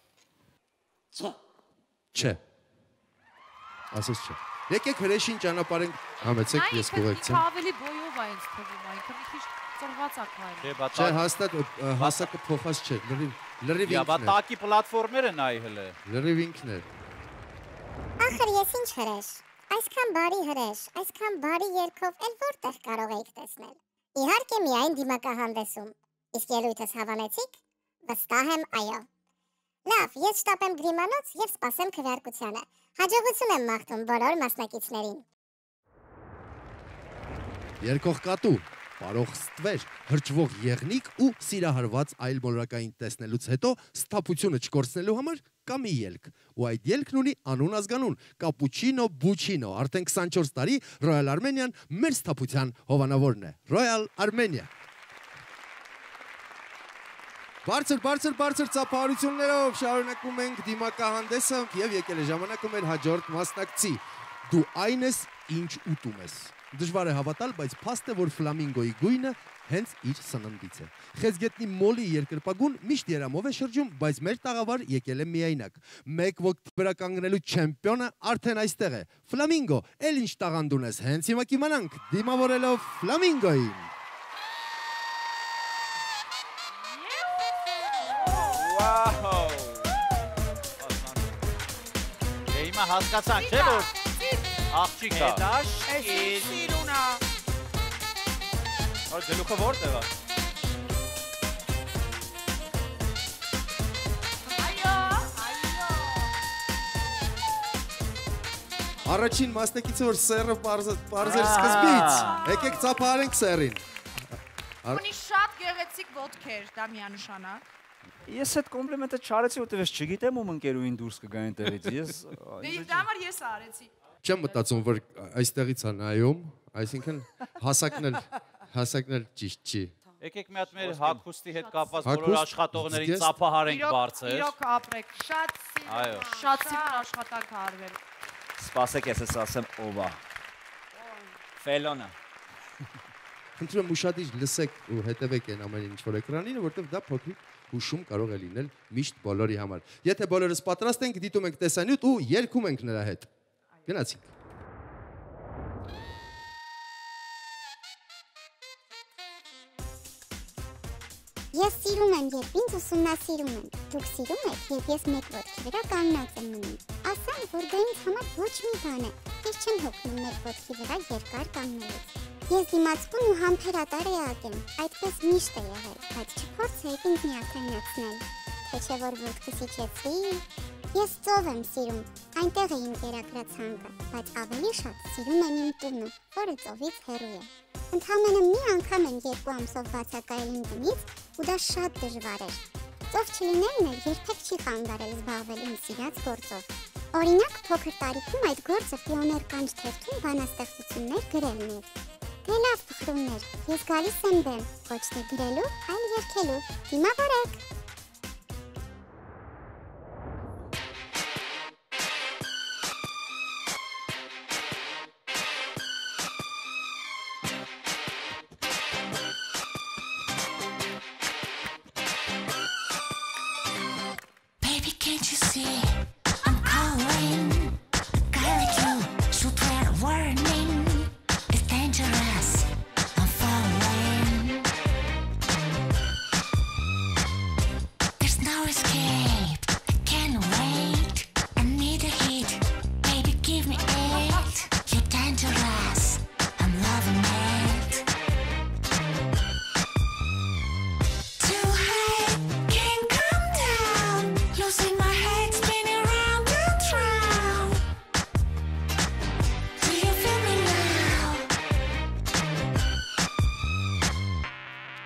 S1: Չէ։ Ասես չէ։ Եկեք հրեշին ճանապարհենք, համեցեք ես կուղեկցեմ։
S2: Ավելի բոյով է ինձ թվում, այնքան մի քիչ ծրված է քայլը։
S1: Չէ, հաստատ հասակը փոխած չէ, լրիվ լրիվ ինքն է։
S3: Բա տակի պլատֆորմերը նայ հələ։
S1: Լրիվ ինքն է։
S8: Ախր ես ինչ հրեշ։ Այսքան բարի հրեշ, այսքան բարի երգով էլ որտեղ կարող եք տեսնել։ Իհարկե միայն դիմակահանդեսում։ Իսկ ելույթս հավանեցիք։ Վստահ եմ, այո։ Լավ, ես շտապեմ գրիմանոց եւ սպասեմ քվեարկությանը։ Հաջողություն եմ մաղթում բոլոր մասնակիցներին։
S1: Երկող կատու, պարող ստվեր, հրճվող եղնիկ ու սիրահարված այլ մոլորակային տեսնելուց հետո սթափությունը չկորցնելու համար կա մի ելք։ Ու այդ ելքն ունի անուն ազգանուն՝ Կապուչինո Բուչինո։ Արդեն քսանչորս տարի Royal Armenian մեր սթափության հովանավորն է։ Royal Armenia։ Բարձր, բարձր, բարձր ծափահարություններով շարունակում ենք դիմակահանդեսը եւ եկել է ժամանակը մեր հաջորդ մասնակցի։ Դու այն ես, ինչ ուտում ես։ Դժվար է հավատալ, բայց փաստ է, որ ֆլամինգոյի գույնը հենց իր սննդից է։ Խեցգետնի մոլի երկրպագուն միշտ երամով է շրջում, բայց մեր տաղավար եկել է միայնակ։ Մեկ ոգ վրա կանգնելու չեմպիոնը արդեն այստեղ է։ Ֆլամինգո, էլ ինչ տաղանդ ունես, հենց հիմա կիմանանք դիմավորելով ֆլամինգոյին։
S3: Վաու։ Դե հիմա հասկացանք, չէ՞ որ աղջիկ է։
S4: Էսի սիրունա։
S3: Որ գլուխը որտեղ է։
S2: Այո, այո։
S1: Առաջին մասնակիցը որ սերը պարզեր սկզբից։ Եկեք ծափահարենք սերին։
S2: Ունի շատ գեղեցիկ ոտքեր, դա միանշանակ։
S5: Ես այդ կոմպլիմենտը չարեցի, որտեվ ես չգիտեմ ում ընկերուին դուրս կգա այնտեղից։ Ես
S2: Դե դա համար ես արեցի։
S1: Չեմ մտածում, որ այստեղից է նայում, այսինքն հասակն էլ հասակն էլ ճիշտ չի։
S3: Եկեք մի հատ մեր հագուստի հետ կապված բոլոր աշխատողներին ծափահարենք բարձր։
S2: Իրոք ապրեք, շատ սիրուն, շատ սիրուն աշխատանք է արվել։
S5: Սպասեք, ես ես ասեմ ով է։ Ֆելոնը։
S1: Խնդրում եմ ուշադիր լսեք ու հետևեք այն ամեն ինչ որ էկրանին, որտեղ դա փոքրիկ հուշում կարող է լինել միշտ բոլորի համար։ Եթե բոլորս պատրաստ ենք, դիտում ենք տեսանյութ ու երգում ենք նրա հետ։ Գնացինք։
S8: Ես սիրում եմ, երբ ինձ ուսումնասիրում են։ Դուք սիրում եք, երբ ես մեկ ոտքի վրա կանգնած եմ մնում։ Ասեմ, որ դա ինձ համար ոչ մի բան է։ Ես չեմ հոգնում մեկ ոտքի վրա երկար կանգնելուց։ Ես դիմացկուն ու համբերատար էակ եմ, այդպես միշտ է եղել, բայց չփորձեք ինձ միացնացնել, թե չէ որ ոտքս իջեցվի։ Ես ծով եմ սիրում, այնտեղ է իմ կերակրացանկը, բայց ավելի շատ սիրում եմ իմ տունը, որը ծովից հեռու է։ Ընդամենը մի անգամ եմ երկու ամսով բացակայել իմ տնից ու դա շատ դժվար էր։ Ծով չլինելն էլ երբեք չի խանգարել զբաղվել իմ սիրած գործով։ Օրինակ, փոքր տարիքում այդ գործը պիոներ կանչ թերթում բանաստեղծություններ գրելն էր։ Դե լավ փխրումներ, ես գալիս եմ դեմ, ոչ թե գրելու, այլ երգելու, դիմավորեք։
S9: Baby, can't you see?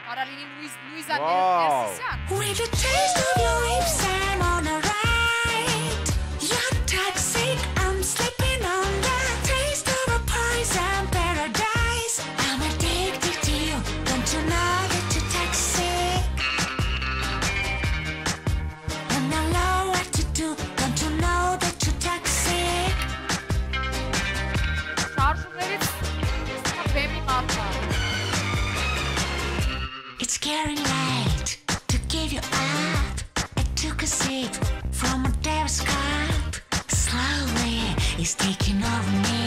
S2: Արալինի Լուիզա Ներսիսյան։
S7: With the taste of your lips, I'm on a ride. You're toxic, I'm slipping on the taste of a poison paradise. I'm addicted to you, don't you know that you're toxic? And I know what to do, don't you know that you're toxic?
S2: Շարժումներից բեմի մարտա։
S7: It's getting late to give you up. I took a sip from a devil's cup. Slowly, it's taking over me.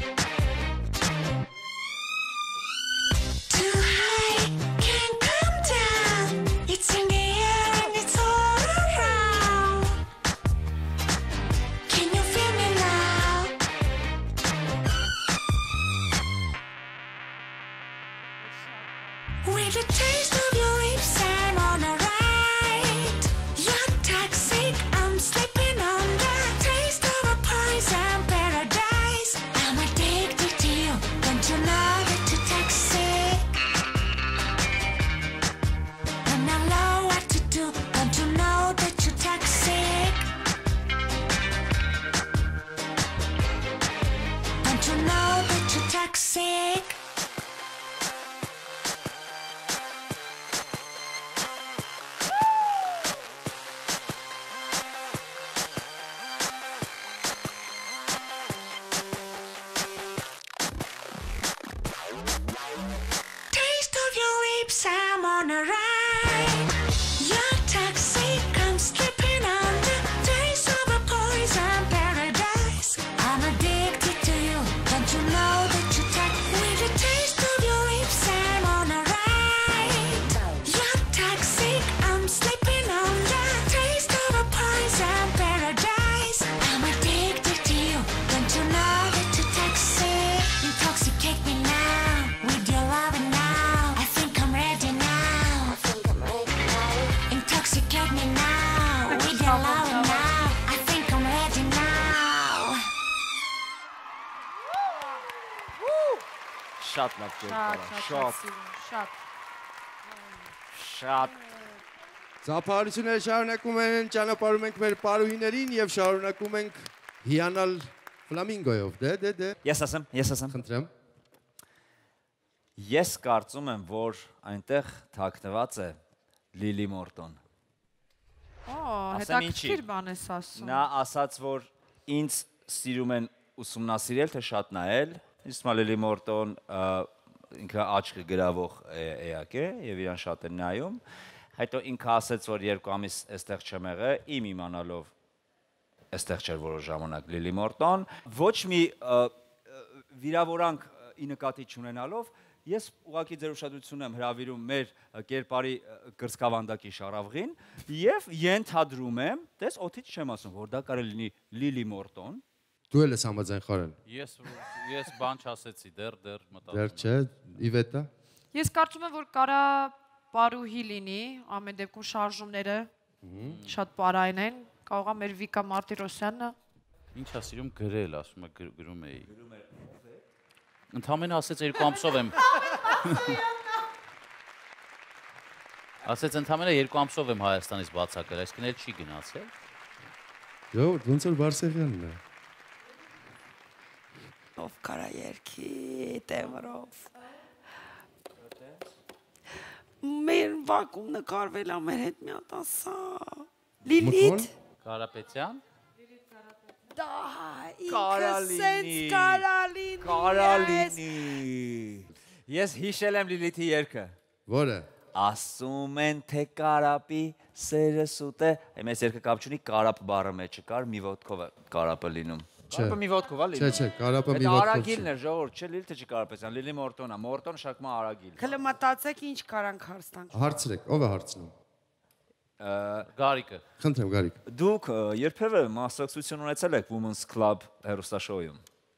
S7: Too high, can't come down. It's in the air and it's all around. Can you feel me now? With the taste of your lips, I'm on a ride. You're toxic, I'm slipping on the taste of a poison paradise. I'm addicted to you, don't you know that you're toxic? And I know what to do, don't you know that you're toxic? Don't you know that you're toxic? Taste of your lips, I'm on a ride. You're toxic, I'm stripping on the taste of a poison paradise. I'm addicted to you, don't you know that you're toxic? With the taste of your lips, I'm on a ride. You're toxic, I'm slipping on the taste of a poison paradise. I'm addicted to you, don't you know that you're toxic? Intoxicate me now with your love and now. I think I'm ready now. I think I'm ready now. Intoxicate me now with your love and now. I think I'm ready now.
S5: Շատ լավ
S2: Շատ,
S5: կերպար,
S2: շատ,
S5: շատ,
S2: շատ։
S5: շատ։
S1: Ծափահարությունները շարունակում են, ճանապարհում ենք մեր պարուհիներին եւ շարունակում ենք հիանալ ֆլամինգոյով։ Դե, դե, դե։
S5: Ես ասեմ, ես ասեմ։
S1: Խնդրեմ։
S5: Ես կարծում եմ, որ այնտեղ թաքնված է Լիլի Մորտոն։
S2: Օ,
S5: Ասեմ
S2: հետաքրքիր
S5: ինչի։
S2: բան ես ասում։
S5: Նա ասաց, որ ինձ սիրում են ուսումնասիրել, թե շատ նայել։ Իսկ մա Լիլի Մորտոն ը, ինքը աչքը գրավող է- էակ է եւ իրան շատ են նայում։ Հետո ինքը ասաց, որ երկու ամիս այստեղ չեմ եղել, իմ իմանալով այստեղ չէր որոշ ժամանակ Լիլի Մորտոն։ Ոչ մի ը, ը, վիրավորանք ը, ի նկատի չունենալով, ես ուղղակի ձեր ուշադրությունն եմ հրավիրում մեր ը, կերպարի ը, կրծքավանդակի շարավղին եւ ենթադրում եմ, տես օթից չեմ ասում, որ դա կարելի լինի Լիլի Մորտոն։
S1: Դու էլ ես համաձայն Խարեն։
S3: Ես ես բան չասեցի, դեռ դեռ մտածում։
S1: Դեռ չէ, Իվետա։
S2: Ես կարծում եմ, որ կարա պարուհի լինի, ամեն դեպքում շարժումները շատ պարային են։ Կարող է մեր Վիկա Մարտիրոսյանը։
S3: Ինչ է սիրում գրել, ասում է գր- գրում էի։ Ընդամենը ասեց երկու ամսով եմ։ Ասեց ընդամենը երկու ամսով եմ Հայաստանից բացակել, այսինքն էլ չի գնացել։
S1: Յո, ոնց որ Բարսեղյանն է։
S4: Ով կարա երկի տեմրով։ Մեր վակում նկարվել ա մեր հետ մի հատ ասա։ Լիլիթ։
S3: Կարապետյան։
S4: Դա
S5: Կարա
S4: ինքը սենց
S5: լինի,
S4: կարա լինի։
S5: Կարա
S4: ես-
S5: լինի։ Ես հիշել եմ Լիլիթի երգը։
S1: Որը։
S5: Ասում են թե կարապի սերը սուտ է։ Այս երգը կապ չունի, կարապ բառը մեջը կար, մի ոտքով է կարապը լինում։
S1: Չէ։
S5: Կարապը մի ոտքով է
S1: Չէ,
S5: լինում։
S1: չէ, կարապը մի
S5: Դա
S1: ոտքով
S5: արագիլն
S1: չի։
S5: է, ժողովուրդ, չէ, Լիլիթը չի Կարապետյան, Լիլի Մորտոնն է, Մորտոն շակմա արագիլ։
S4: Քլը մտածեք ինչ կարանք հարց տանք։
S1: Հարցրեք, ով է հարցնում։
S3: Գարիկը։
S1: Խնդրեմ, Գարիկ։
S5: Դուք ը, երբևէ մասնակցություն ունեցել եք Women's Club հեռուստաշոուում։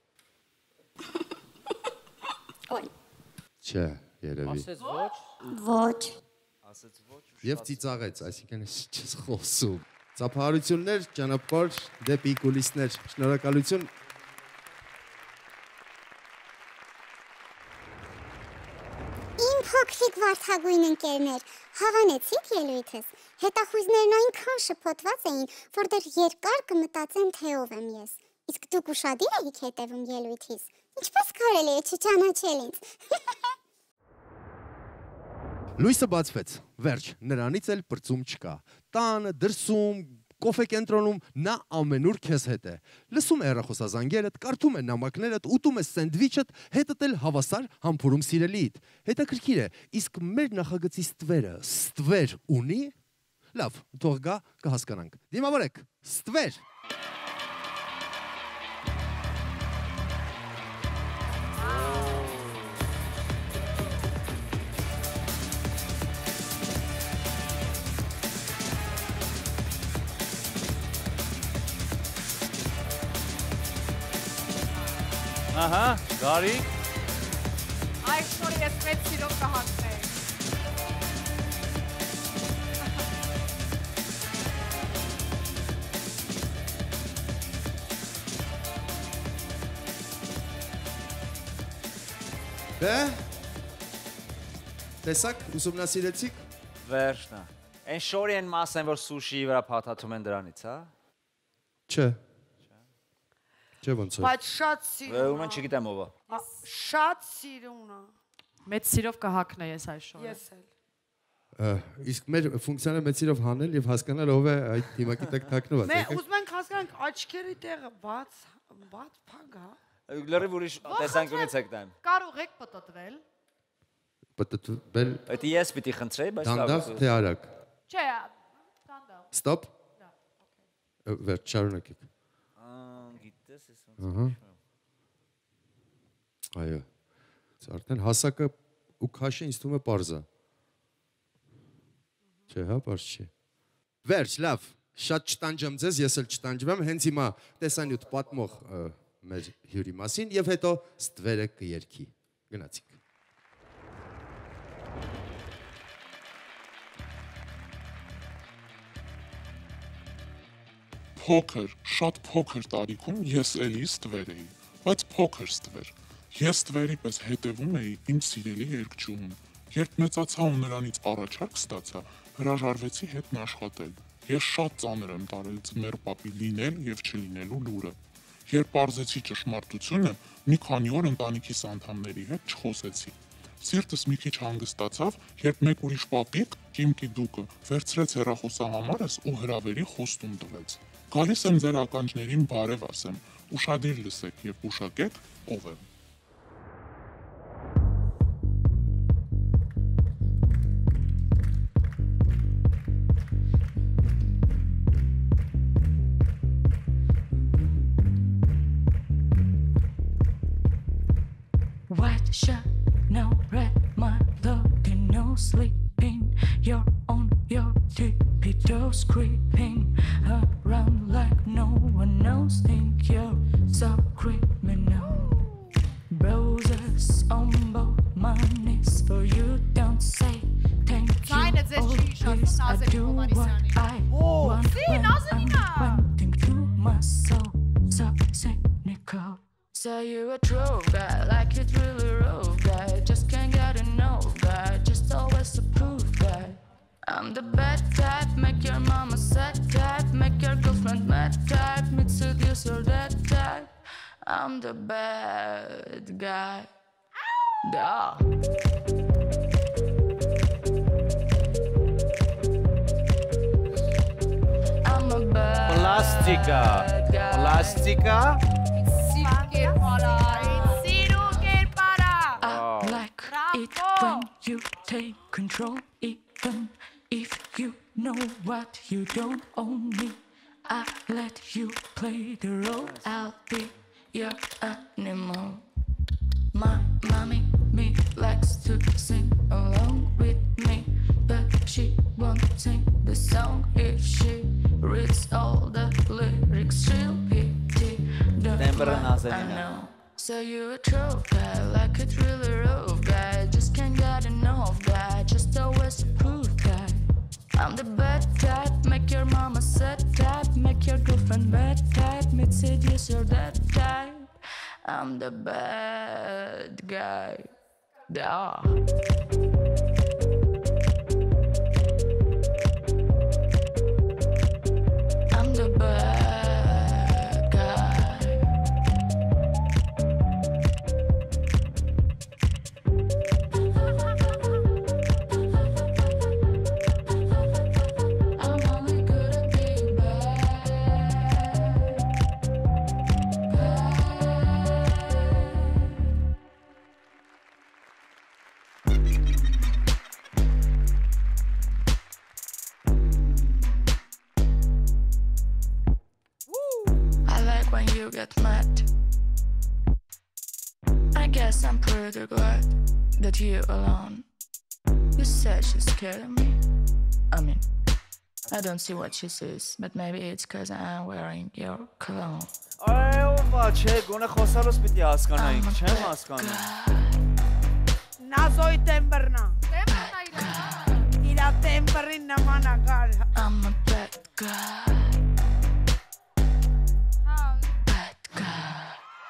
S1: Չէ, երևի։
S3: Ասեց ոչ։
S8: Ոչ։
S5: Ասեց ոչ։
S1: Եվ ծիծաղեց, այսինքն ես խոսում։ Ծափահարություններ, ճանապարհ դեպի կուլիսներ։ Շնորհակալություն։
S8: Իմ
S9: Փոքրիկ վարդագույն ընկերներ, հավանեցիք ելույթս։ Հետախույզներն այնքան շփոթված էին, որ դեռ երկար կմտածեն, թե ով եմ ես։ Իսկ դուք ուշադիր եք հետևում ելույթիս։ Ինչպես կարելի է չճանաչել ինձ։
S1: Լույսը բացվեց։ Վերջ, նրանից էլ պրծում չկա։ Տանը, դրսում, կոֆե կենտրոնում նա ամենուր քեզ հետ է։ Լսում է հեռախոսազանգերդ, կարդում է նամակներդ, ուտում է սենդվիչդ, հետդ էլ հավասար համբուրում սիրելիիդ։ Հետաքրքիր է, իսկ մեր նախագծի ստվերը ստվեր ունի։ Լավ, թող գա, կհասկանանք։ Դիմավորեք, ստվեր։
S3: Ահա, Գարիկ։
S2: Այսօր ես մեծ սիրով կհասնեի։
S1: Դե, տեսակ, ուսումնասիրեցիք։
S5: Վերջն է։ Այն շորի են մաս են, որ սուշիի վրա փաթաթում են դրանից, հա։
S1: Չէ։ Չէ ոնց է։
S4: Բայց շատ սիրուն։
S5: Ուրեմն չգիտեմ ով է։
S4: Շատ սիրուն է։
S2: Մեծ սիրով կհակնեի ես այս շորը։
S4: Ես էլ։
S1: Իսկ մեր ֆունկցիան է մեծ սիրով հանել եւ հասկանալ ով է այդ դիմակի տակ թաքնված։
S4: Մենք ուզում ենք հասկանանք աչքերի տեղը բաց, բաց փակ է։
S5: Լրիվ ուրիշ տեսանկյունից եք դեմ։
S2: Կարող եք պտտվել։
S1: Պտտվել։
S5: Այդ ես պիտի խնդրեի, բայց
S1: դանդաղ թե արագ։
S2: Չէ, դանդաղ։
S1: Ստոպ։ Վերջ, շարունակեք։
S5: Գիտես ես ոնց։
S1: Ահա։ Այո։ Արդեն հասակը ու քաշը ինձ թվում է պարզ է։ Չէ, հա, պարզ չի։ Վերջ, լավ։ Շատ չտանջեմ ձեզ, ես էլ չտանջվեմ, հենց հիմա տեսանյութ պատմող մեր հյուրի մասին եւ հետո ստվերը կերքի։ Գնացինք։
S7: Փոքր, շատ փոքր տարիքում ես էլի ստվեր էի, բայց փոքր ստվեր։ Ես ստվերի պես հետևում էի իմ սիրելի երգչուհուն։ Երբ մեծացա ու նրանից առաջարկ ստացա, հրաժարվեցի հետն աշխատել։ Ես շատ ծանր եմ տարել ձմեռ պապի լինել եւ չլինելու լուրը։ Երբ պարզեցի ճշմարտությունը, մի քանի օր ընտանիքիս անդամների հետ չխոսեցի։ Սիրտս մի քիչ հանգստացավ, երբ մեկ ուրիշ պապիկ, Կիմկի դուկը, վերցրեց հեռախոսահամարս ու հրավերի խոստում տվեց։ Գալիս եմ ձեր ականջներին բարև ասեմ, ուշադիր լսեք եւ ուշակեք ով եմ։
S10: White shirt, no red, my looking, no sleeping. You're on your tippy toes, creeping around like no one knows. Think you're so criminal. Roses on both my knees for you. Don't say thank you. Oh, please, I do what I want when I'm wanting to my soul. So cynical. Say you a true guy, like it really rude guy. Just can't get enough guy, just always a proof guy. I'm the bad type, make your mama sad type, make your girlfriend mad type, meet seducer that type. I'm the bad guy. Duh. I'm a bad
S5: Plastica.
S10: guy.
S5: Plastica.
S10: I like it when you take control, even if you know what you don't own me. I let you play the role, I'll be your animal. My mommy me likes to sing along with me, but she won't sing the song if she reads all the lyrics. She'll pity the one I know. So you a true guy, like it really rude guy. Just can't get enough guy, just always a proof guy. I'm the bad type, make your mama sad type, make your girlfriend mad type, meet seducer that type. I'm the bad guy. dehors. I'm the bad guy. I'm only good at being I like when you get mad. I guess I'm pretty glad that you're alone. You said she's scared of me. I mean, I don't see what she sees, but maybe it's cause I'm wearing your cologne.
S5: Այո, չէ, գոնե խոսալուց պիտի հասկանայինք, չեմ հասկանում։
S4: Նազոյի տեմբրնա։
S2: Տեմբրնա իրա։
S4: Իրա տեմբրին նմանակար։
S10: I'm a bad guy. Bad guy.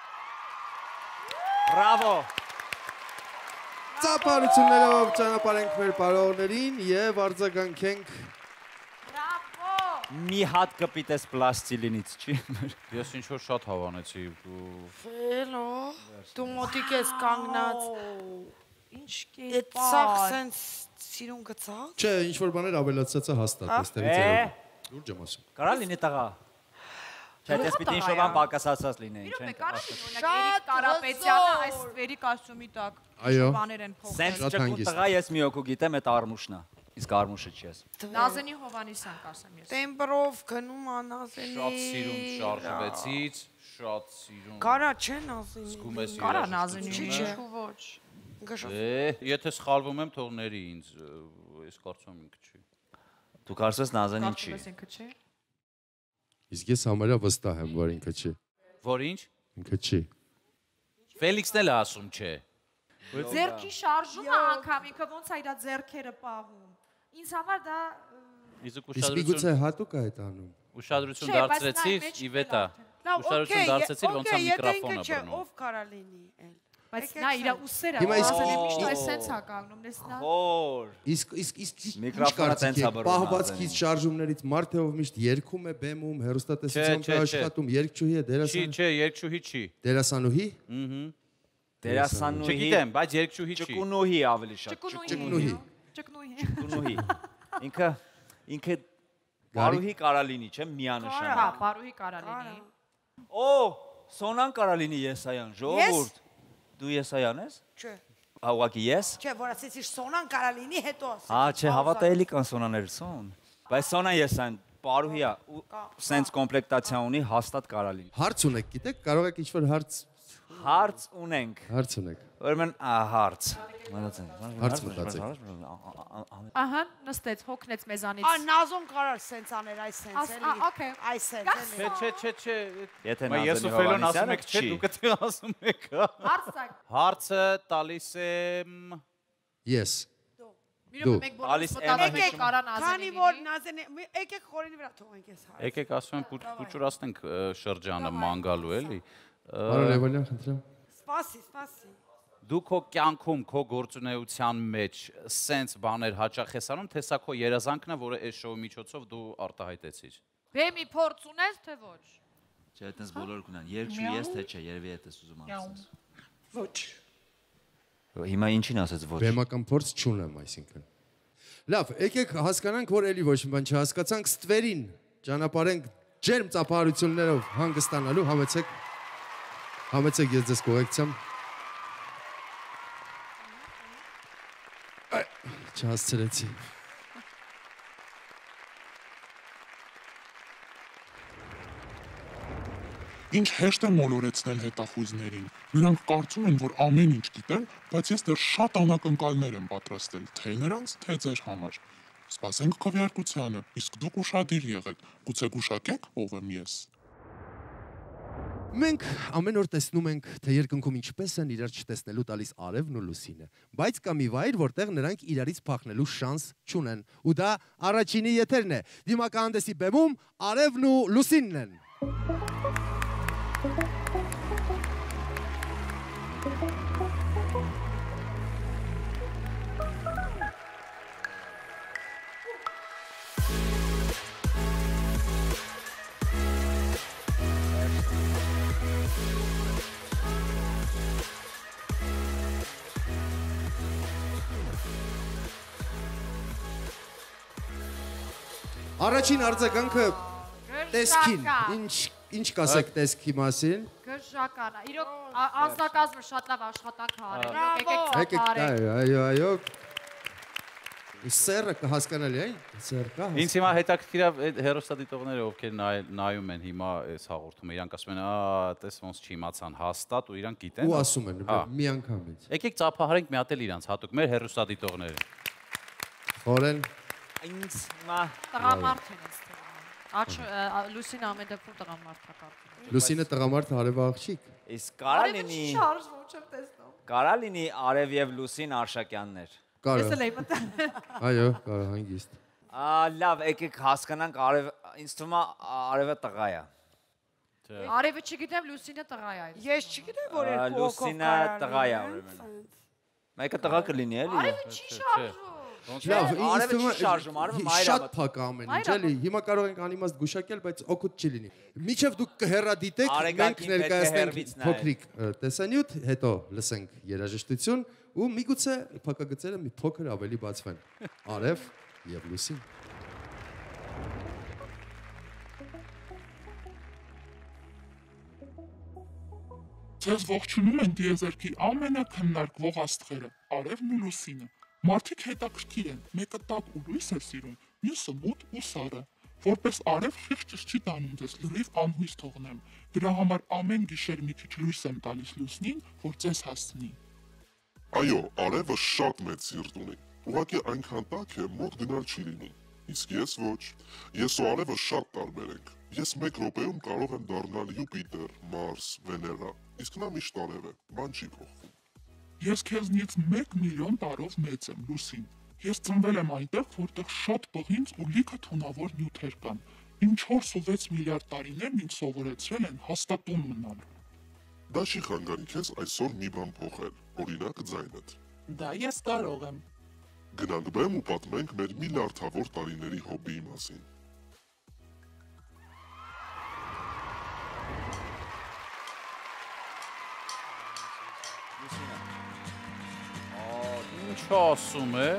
S5: Բրավո։
S1: Ծափարություններով ճանապարհենք մեր բարողներին եւ արձագանքենք
S5: Մի հատ կպիտես պլաստիլինից, չի։
S3: Ես ինչ որ շատ հավանեցի։
S4: Ֆելո, դու մոտիկ ես կանգնած։
S2: Ինչ
S4: Այդ
S2: կերպար։
S4: ցախ սենց սիրուն գծա։
S1: Չէ, ինչ որ բաներ ավելացած է հաստատ, այստեղից է։ Լուրջ եմ ասում։
S5: Կարա լինի տղա։ Չէ, դες պիտի ինչ-որ բան պակասացած լինեին,
S2: Իրոք
S5: չեն
S2: է կարա լինի օրինակ
S4: Շատ
S2: Էրիկ Կարապետյանը
S4: հզոր։
S2: այս վերի կոստյումի տակ
S1: Այո։
S2: բաներ են փոխել։
S5: Սենց
S1: Շատ
S5: ճկուն
S1: հանգիստ։
S5: տղա ես մի օկու գիտեմ, այդ Արմուշն է։ Իսկ Արմուշը չի ես։
S2: Նազենի Հովանիսյան կասեմ ես։
S4: Տեմբրով գնում անազենի։
S3: Շատ սիրուն շարժվեցից, շատ սիրուն։
S4: Կարա չէ Նազենի։
S3: Զգում ես
S2: Կարա Նազենի
S4: Չի,
S2: ինչ
S4: չէ։
S2: ու ոչ։
S3: Է, եթե սխալվում եմ, թող ների ինձ, ես կարծում եմ ինքը չի։
S5: Դու կարծես Նազանին չի։
S2: Կարծում ես ինքը չի։
S1: Իսկ ես համարյա վստահ եմ, որ ինքը չի։
S3: Որ ինչ։
S1: Ինքը չի։
S3: Ֆելիքսն էլ է ասում չէ։
S2: Ձերքի շարժումը անգամ ինքը ոնց է իր ձերքերը պահում։ Ինձ համար դա
S3: Իսկ
S1: Իսկ միգուցե հատուկ է այդ անում։
S3: ուշադրություն
S2: Չէ, բայց
S3: դարձրեցիր,
S2: նա մեջ
S3: Իվետա։
S4: Լավ,
S3: Ուշադրություն
S4: օքեյ,
S3: դարձրեցիր, ոնց է
S4: օքեյ, եթե
S3: միկրոֆոնը
S4: ինքը չէ,
S3: բռնում։
S4: ով կարա լինի էլ։
S2: բայց նա իր ուսերը
S1: Հիմա իսկ-
S2: ասել է միշտ այս սենց է կանգնում, լես նա։
S5: Խոր։
S1: Իսկ իսկ իսկ ինչ
S5: Միկրոֆոնը տենց է
S1: կարծիք
S5: բռնում
S1: պահվածքից շարժումներից մարդ է ով միշտ երգում է, բեմում, հերոստատեսությամբ
S3: Չէ, չէ, չէ։
S1: աշխատում, երգչուհի է,
S3: Չի,
S1: դերասան։
S3: չէ, երկչուհի չի։
S1: Դերասանուհի։
S3: Ահա։
S5: Դերասանուհի։
S3: Չգիտեմ, բայց երկչուհի չի։
S5: Ճկունուհի ավելի շատ։
S2: Ճկնուհի։ Ճկնուհի։
S5: Ճկունուհի։ Ինքը ինքը Բարուհի կարա լինի, չէ՞,
S2: Հա,
S5: միանշանակ։
S2: բարուհի կարա լինի։
S5: Օ, Սոնան կարա լինի Եսայան, ժողովուրդ։ Դու Եսայան ես։
S4: Չէ։
S5: Հա, ուղղակի ես։
S4: Չէ, որ ասեցի Սոնան կարա լինի, հետո ասեցի։
S5: Հա, չէ, հավատալի կան Սոնաներ Սոն։ Բայց Սոնա Եսայան, բարուհի է, սենց կոմպլեկտացիա ունի, հաստատ կարա լինի։
S1: Հարց ունեք, գիտեք, կարող եք ինչ-որ հարց
S5: Հարց ունենք։
S1: հարց ունեք։
S5: Ուրեմն, հարց։
S1: Հարց մտածեք։
S2: Ահա, նստեց, հոգնեց մեզանից։
S4: Ա Նազոն կարա սենց աներ, այս սենց
S2: Աս-
S4: էլի։
S2: ա, օքեյ։
S4: Այս սենց էլի։
S3: Չէ, չէ, չէ, չէ։
S5: Եթե
S3: Բայց ես ու Ֆելոն ասում եք, չէ, դուք էդ ասում եք։
S2: Հարցակ։
S3: Հարցը տալիս եմ
S1: Ես։
S2: Միրոք մեկ
S3: Ալիս
S2: բոլորս մտածում
S3: Էմմա
S2: ենք կարա
S4: Քանի
S2: Նազենի
S4: որ
S2: լինի։
S4: Նազենի, եկեք խորինի վրա թողենք ես հարց։
S3: Եկեք ասում եմ փուճուրացնենք շրջանը մանգալու էլի։
S1: Պարոն Լևոնյան, խնդրեմ։
S4: Սպասի, սպասի։
S3: Դու քո կյանքում, քո գործունեության մեջ սենց բաներ հաճախ ես անում, թե սա քո երազանքն է, որը այս շոուի միջոցով դու արտահայտեցիր։
S2: Բեմի փորձ ունես թե ոչ։
S5: Չէ, այդպես բոլորը կունան։ Երկչու ես թե չէ, երևի այդպես ուզում ասես։
S4: Ոչ։
S5: Հիմա ինչին ասեց ոչ։
S1: Բեմական փորձ չունեմ, այսինքն։ Լավ, եկեք հասկանանք, որ էլի ոչ մի բան չհասկացանք, ստվերին ճանապարհենք ջերմ ծափահարություններով հանգստանալու, համեցեք։ Համեցեք ես ձեզ կողեկցեմ։ Այ, չհասցրեցի։
S7: Ինչ հեշտ է մոլորեցնել հետախույզներին։ Նրանք կարծում են, որ ամեն ինչ գիտեն, բայց ես դեռ շատ անակնկալներ եմ պատրաստել, թե նրանց, թե ձեր համար։ Սպասենք քվեարկությանը, իսկ դուք ուշադիր եղեք, գուցե գուշակեք ով եմ ես։
S1: Մենք ամեն օր տեսնում ենք, թե երկնքում ինչպես են իրար չտեսնելու տալիս արևն ու լուսինը, բայց կա մի վայր, որտեղ նրանք իրարից փախնելու շանս չունեն, ու դա առաջինի եթերն է։ Դիմակահանդեսի բեմում արևն ու լուսինն են։ Առաջին արձագանքը տեսքին։ Ինչ ինչ կասեք տեսքի մասին։
S2: Գժական։ Իրոք անձնակազմը շատ լավ աշխատանք ա արել։ Եկեք
S1: Եկեք,
S2: ծափարեք։
S1: այո, այո։ Սերը կհասկանալի է, սեր կա։
S3: Ինձ հիմա հետաքրքիր է հերոստատիտողները, ովքեր նայում են հիմա այս հաղորդումը, իրանք ասում են, «Ա, տես ոնց չիմացան հաստատ» ու իրանք գիտեն։
S1: Ու ասում են մի անգամից։
S3: Եկեք ծափահարենք մի հատ էլ իրանք հատուկ մեր հերոստատիտողները։
S1: Խորեն։
S5: Ինձ հիմա
S2: Տղամարդ են ես թվում։ Աչ Լուսին ամեն դեպքում տղամարդ է կարծում։
S1: Լուսինը տղամարդ հարևա աղջիկ։
S5: Իսկ կարա լինի
S2: Շարժվում չեմ տեսնում։
S5: Կարա լինի Արև եւ Լուսին Արշակյաններ։
S1: Կարա։
S2: Ես էլ եմ մտա։
S1: Այո, կարա հանգիստ։
S5: Ա լավ, եկեք հասկանանք Արև ինձ թվում է Արևը տղա է։
S2: Արևը չգիտեմ, Լուսինը տղա է։
S4: Ես չգիտեմ, որ երկու հոգով
S5: Լուսինը տղա է ուրեմն։ Մեկը տղա կլինի էլի։
S2: Արևը չի շարժվում։
S1: Լավ, ինձ թվում է
S5: շարժում, արևը մայրամը։
S1: Շատ փակ ամեն ինչ, էլի։ Հիմա կարող ենք անիմաստ գուշակել, բայց օգուտ չի լինի։ Միջև դուք կհեռադիտեք, մենք ներկայացնենք փոքրիկ տեսանյութ, հետո լսենք երաժշտություն ու միգուցե փակագծերը մի փոքր ավելի բացվեն։ Արև եւ Լուսին։
S7: Ձեզ ողջունում են դիեզերքի ամենաքննարկվող աստղերը՝ Արևն ու Լուսինը։ Մարդիկ հետաքրքիր են, մեկը տաք ու լույս է սիրում, մյուսը մութ ու սառը։ Որպես Արև խիղճս չի տանում ձեզ լրիվ անհույս թողնեմ։ Դրա համար ամեն գիշեր մի քիչ լույս եմ տալիս Լուսնին, որ ձեզ հասցնի։
S6: Այո, Արևը շատ մեծ սիրտ ունի։ Ուղղակի այնքան տաք է, մոտ գնալ չի լինի։ Իսկ ես ոչ։ Ես ու Արևը շատ տարբեր ենք։ Ես մեկ րոպեում կարող եմ դառնալ Յուպիտեր, Մարս, Վեներա, իսկ նա միշտ Արև է, բան չի փոխվում։
S7: Ես քեզնից մեկ միլիոն տարով մեծ եմ, Լուսին։ Ես ծնվել եմ այնտեղ, որտեղ շատ պղինձ ու լիքը թունավոր նյութեր կան։ Իմ չորս ու վեց միլիարդ տարիներն ինձ սովորեցրել են հաստատուն մնալ։
S6: Դա չի խանգարի քեզ այսօր մի բան փոխել, օրինակ ձայնդ։
S7: Դա ես կարող եմ։
S6: Գնանք բեմ ու պատմենք մեր միլիարդավոր տարիների հոբբիի մասին։
S3: Ինչ ասում է։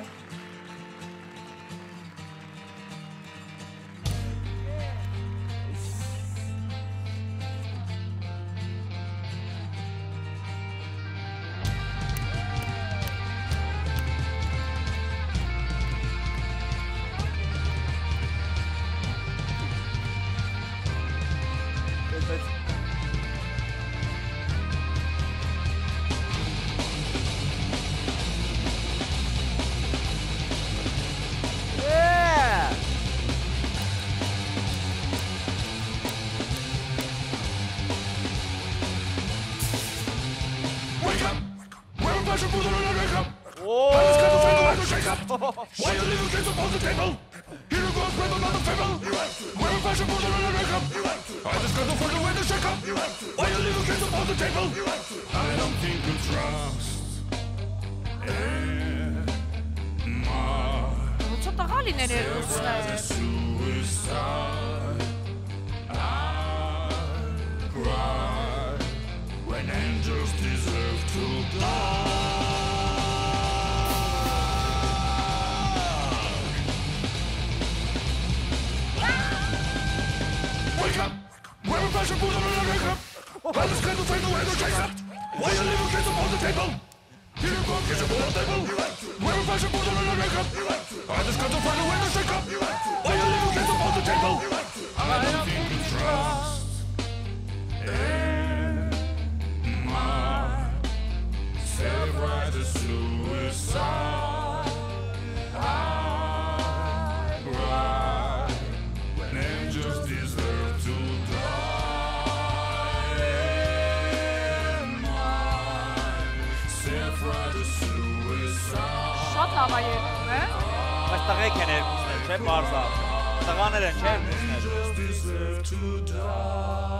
S11: Why you little kids upon the table? Here you go, grab another table. We're a fashion for the wake up. I just got to find a way to shake up. Why you little kids upon the table? I don't think you trust.
S2: Čo տղա լիներ
S11: Suicide. I cry when angels deserve to die. Wake up! We're a fashion for the wake up. I just got to find a way to shake up. Why you little kids upon the table? Here you go, get your ball table. We're a fashion for the wake up. I just got to find a way to shake up. Why you little kids upon the table? I don't think you trust in my self-righteous suicide. I cry when angels deserve to die. In my self-righteous suicide.
S2: Շատ լավ է երգում, է։
S5: Բայց տղեկ են երկուսներ, չէ՞ բարձա։ Տղաներ են, չէ՞ երկուսներ։
S11: Angels deserve to die.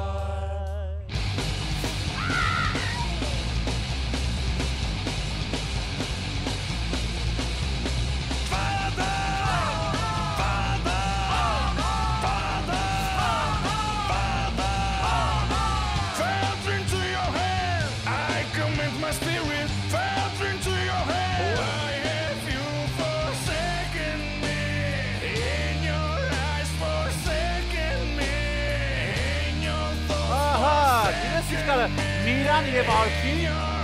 S3: Միրան եւ Արփի։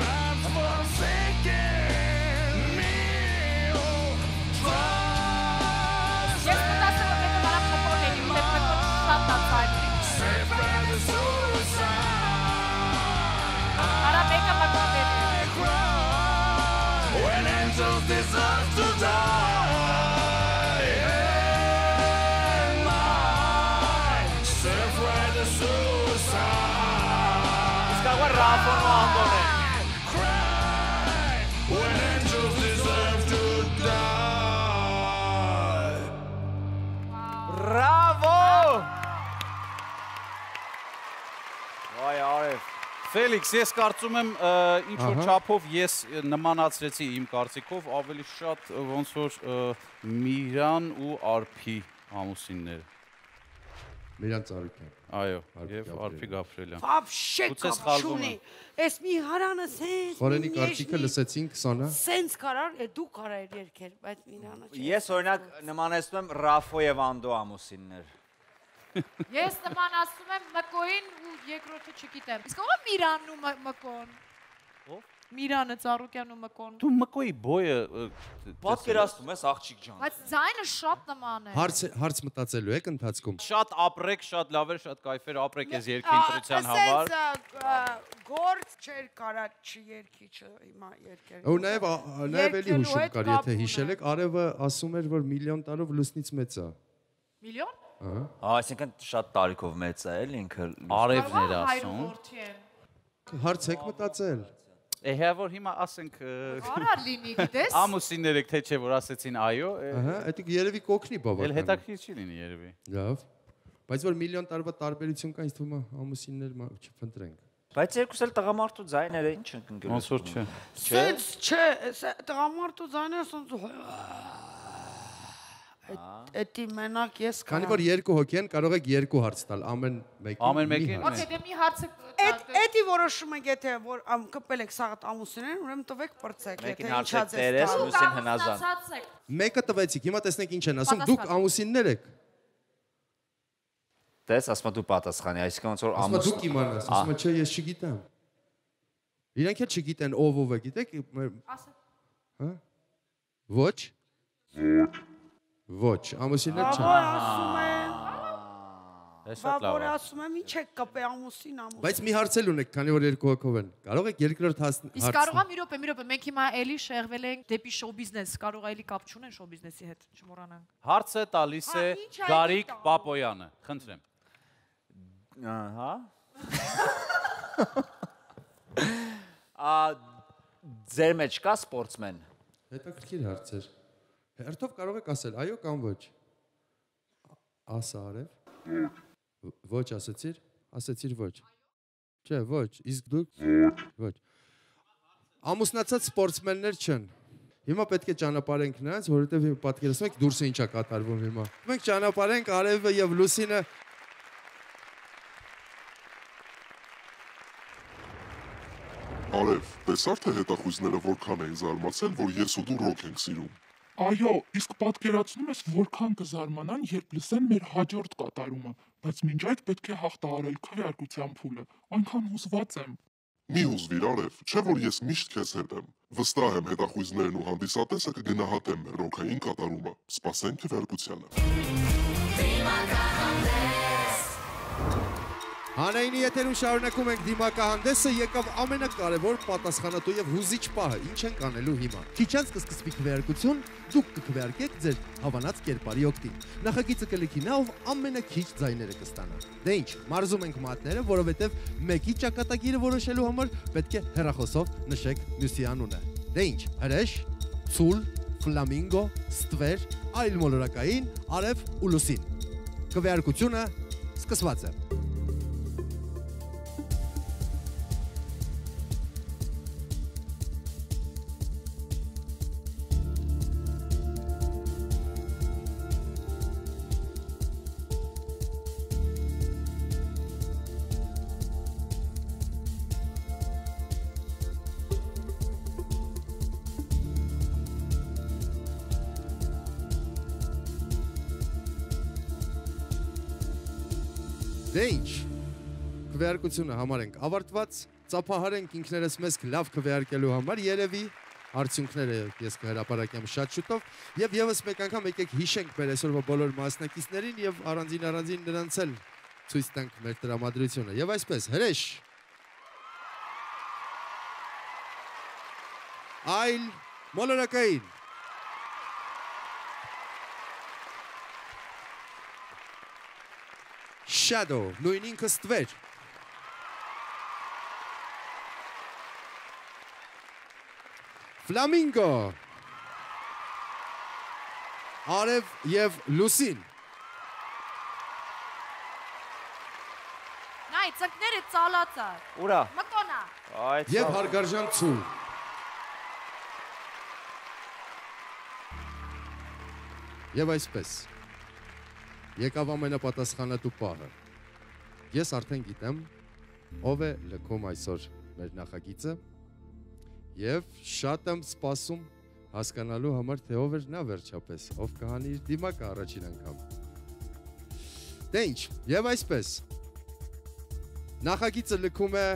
S2: Ես մտածում եմ որ դրանք փոփոխ են, ու դեռ շատ տացայ։ Արա մեկը մակոն դեպի։
S11: When angels deserve to die, and I separate the suicide.
S3: Իսկ աղա Ռաֆոն ու Անդոնեն։
S11: Cry when angels deserve to die.
S3: Բրավո։ Վայ արև։ Ֆելիքս, ես կարծում եմ ինչ որ չափով ես նմանացրեցի իմ կարծիքով ավելի շատ ոնց որ Միրան ու Արփի ամուսինները։
S1: Միրան Ծառուկյան։
S3: Այո, եւ Արփի Գաբրելյան։
S4: Вообще կապչունի։ Էս մի հարանը սենց։
S1: Խորենի կարծիքը լսեցինք Սոնա։
S4: Սենց կարար, դու կարար երկեր, բայց Միրանը չէ։
S5: Ես օրինակ նմանեցնում եմ Ռաֆո եւ Անդո ամուսիններ։
S2: Ես նմանացնում եմ Մկոին ու երկրորդը չգիտեմ։ Իսկ ո՞վ է Միրանն ու Մկոն։ Ո՞վ։ Միրանը, Ծառուկյանն ու Մկոն։
S3: Դու Մկոյի բոյը
S5: պատկերացնում ես աղջիկ ջան։
S2: Բայց ձայնը շատ նման է։
S1: Հարց հարց մտածելու եք ընթացքում։
S3: Շատ ապրեք, շատ լավ էր, շատ կայֆեր ապրեք ես երկրի ընտրության համար։
S4: Գործ չէր կարա չերքիչը հիմա երկեր։
S1: Ու նաև նաև էլի հուշում կար, եթե հիշել եք, Արևը ասում էր, որ միլիոն տարով լուսնից մեծ է։
S2: Միլիոն։
S5: Ահա, այսինքն շատ տարիքով մեծ է էլ ինքը։
S3: Արևն էր ասում։
S1: Հարց եք մտածել։
S3: Էհա որ հիմա ասենք
S2: Արա լինի, գիտես։
S3: ամուսիններ եք թե չէ որ ասեցին այո։
S1: Ահա, դա երևի կօգնի բավական։
S3: Էլ հետաքրքիր չի լինի երևի։
S1: Լավ։ Բայց որ միլիոն տարվա տարբերություն կա, ինձ թվում է ամուսիններ չփնտրենք։
S5: Բայց երկուս էլ տղամարդու ձայները ինչ են ընկել։
S3: Ոնց որ չէ։
S4: Սենց չէ, տղամարդու ձայները սենց Էդի մենակ ես
S1: Քանի որ երկու հոգի են, կարող եք երկու հարց տալ, ամեն մեկին։
S3: Ամեն մեկին։
S2: Okay, դե մի հարցը
S4: Էդի որոշում եք, եթե որ կպել եք սաղ ամուսիններ, ուրեմն տվեք պրծեք,
S5: եթե ինչա ձեզ մյուսին հնազան։
S1: Մեկը տվեցիք, հիմա տեսնենք ինչ են ասում, դուք ամուսիններ եք։
S5: Տես, ասում դու պատասխանի, այսինքն ոնց որ
S1: ամուսին։ Ասում դուք իմանաս, ասում չէ, ես չգիտեմ։ Իրանք էլ չգիտեն ով ով է, գիտեք։ Հա։ Ոչ։ Ոչ, ամուսիններ չեն։
S4: Բաբոր ասում են։
S3: Շատ լավ։
S4: Բաբոր ասում եմ, ինչ եք կպե ամուսին ամուսին։
S1: Բայց մի հարց էլ ունեք, քանի որ երկու հոգով են։ Կարող եք երկրորդ հարցը։
S2: Իսկ կարող է մի րոպե, մի րոպե, մենք հիմա էլի շեղվել ենք դեպի շոու բիզնես, կարող է էլի կապ չունեն շոու բիզնեսի հետ, չմոռանանք։
S3: Հարցը տալիս է Գարիկ Պապոյանը, խնդրեմ։
S5: Ահա։ Ա ձեր մեջ կա սպորտսմեն։
S1: Հետաքրքիր հարցեր։ Հերթով կարող եք ասել այո կամ ոչ։ Ասա Արև։ Ոչ ասեցիր, ասեցիր ոչ։ Չէ, ոչ, իսկ դուք ոչ։ Ամուսնացած սպորտսմեններ չեն։ Հիմա պետք է ճանապարհենք նրանց, որովհետև պատկերացնում եք դուրսը ինչա կատարվում հիմա։ Մենք ճանապարհենք Արևը եւ Լուսինը։
S6: Արև, տեսար թե հետախույզները որքան էին զարմացել, որ ես ու դու ռոք ենք սիրում։
S7: Այո, իսկ պատկերացնում ես որքան կզարմանան, երբ լսեն մեր հաջորդ կատարումը, բայց մինչ այդ պետք է հաղթահարել քվեարկության փուլը, այնքան հուզված եմ։
S6: Մի հուզվիր Արև, չէ որ ես միշտ քեզ հետ եմ։ Վստահ եմ հետախույզներն ու հանդիսատեսը կգնահատեն մեր ռոքային կատարումը։ Սպասենք քվեարկությանը։
S1: Հանրայինի եթերում շարունակում ենք դիմակահանդեսը, եկավ ամենակարևոր պատասխանատու եւ հուզիչ պահը, ինչ ենք անելու հիմա։ Քիչ անց կսկսվի քվեարկություն, դուք կքվեարկեք ձեր հավանած կերպարի օգտին։ Նախագիծը կլքի նա, ով ամենակիչ ձայները կստանա։ Դե ինչ, մարզում ենք մատները, որովհետեւ մեկի ճակատագիրը որոշելու համար պետք է հեռախոսով նշեք մյուսի անունը։ Դե ինչ, հրեշ, ցուլ, ֆլամինգո, ստվեր, այլ մոլորակային, արև ու լուսին։ Քվեարկությունը սկսված է։ Դե ինչ, քվեարկությունը համարենք ավարտված, ծափահարենք ինքներս մեզ լավ քվեարկելու համար, երևի արդյունքները ես կհրապարակեմ շատ շուտով եւ եւս մեկ անգամ եկեք հիշենք մեր այսօրվա բոլոր մասնակիցներին եւ առանձին առանձին նրանց էլ ցույց տանք մեր տրամադրությունը եւ այսպես հրեշ այլ մոլորակային Shadow նույն ինքը ստվեր Flamingo Արև եւ Լուսին
S2: Նայ, ծնկները ծալած է։
S5: Ուրա։
S2: Մկոնա։
S1: Եվ հարգարժան ցու Եվ այսպես Եկավ ամենապատասխանատու պահը Ես արդեն գիտեմ ով է լքում այսօր մեր նախագիծը Եվ շատ եմ սպասում հասկանալու համար, թե ով էր նա վերջապես, ով կհանի իր դիմակը առաջին անգամ։ Դե ինչ, եւ այսպես։ Նախագիծը լքում է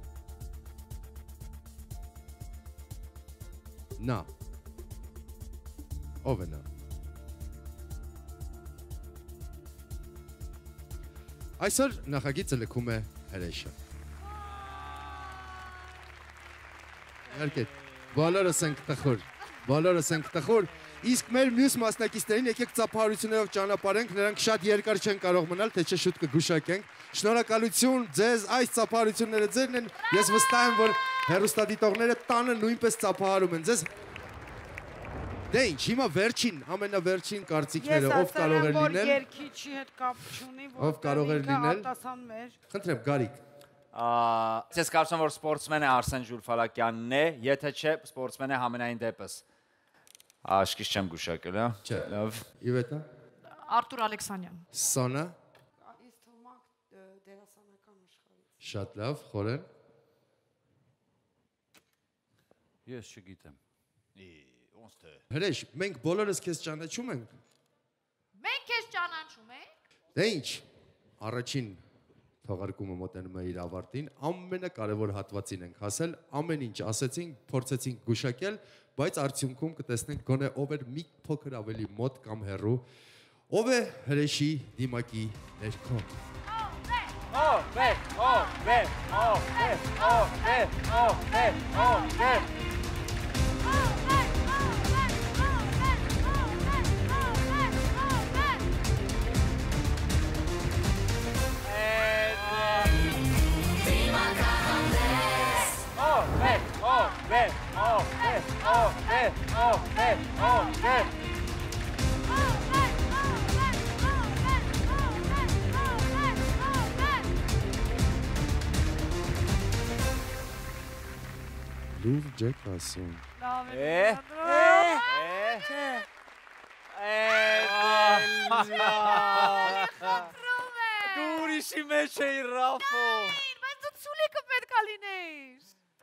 S1: նա։ Ով է նա։ Այսօր նախագիծը լքում է հրեշը։ Երկետ, բոլորս ենք տխուր, բոլորս ենք տխուր, իսկ մեր մյուս մասնակիցներին եկեք ծափահարություններով ճանապարհենք, նրանք շատ երկար չեն կարող մնալ, թե չէ շուտ կգուշակենք։ Շնորհակալություն ձեզ, այս ծափահարությունները ձերն են, ես վստահ եմ, որ հեռուստադիտողները տանը նույնպես ծափահարում են ձեզ։ Դե ինչ, հիմա վերջին, ամենավերջին կարծիքները ով կարող էր լինել։
S4: Ես ասել եմ, որ երկիչի հետ կապ չունի,
S1: ով կարող էր լինել։ Խնդրեմ, Գարիկ։
S5: Ես կարծում եմ, որ սպորտսմենը Արսեն Ժուլֆալակյանն է, եթե չէ, սպորտսմենը համենայն դեպս։ Աշկից չեմ գուշակել, հա։
S1: Չէ։ Լավ։ Իվետա։
S2: Արտուր Ալեքսանյան։
S1: Սոնա։
S4: Իս թոմակ դերասանական աշխարհից։
S1: Շատ լավ, Խորեն։
S3: Ես չգիտեմ։
S1: Հրեշ, մենք բոլորս քեզ ճանաչում ենք։
S2: Մենք քեզ ճանաչում ենք։
S1: Դե ինչ, առաջին թողարկումը մոտենում է իր ավարտին, ամենակարևոր հատվածին ենք հասել, ամեն ինչ ասեցինք, փորձեցինք գուշակել, բայց արդյունքում կտեսնենք գոնե ով էր մի փոքր ավելի մոտ կամ հեռու, ով է հրեշի դիմակի ներքո։
S5: Ով է, ով է, ով է, ով է, ով է, ով է,
S1: Լուվ ջեք ասում։
S2: Լավ է։
S5: Է, է, դու ուրիշի մեջ էի Ռաֆո։
S2: Բայց դու ցուլիկը պետք է լինեիր։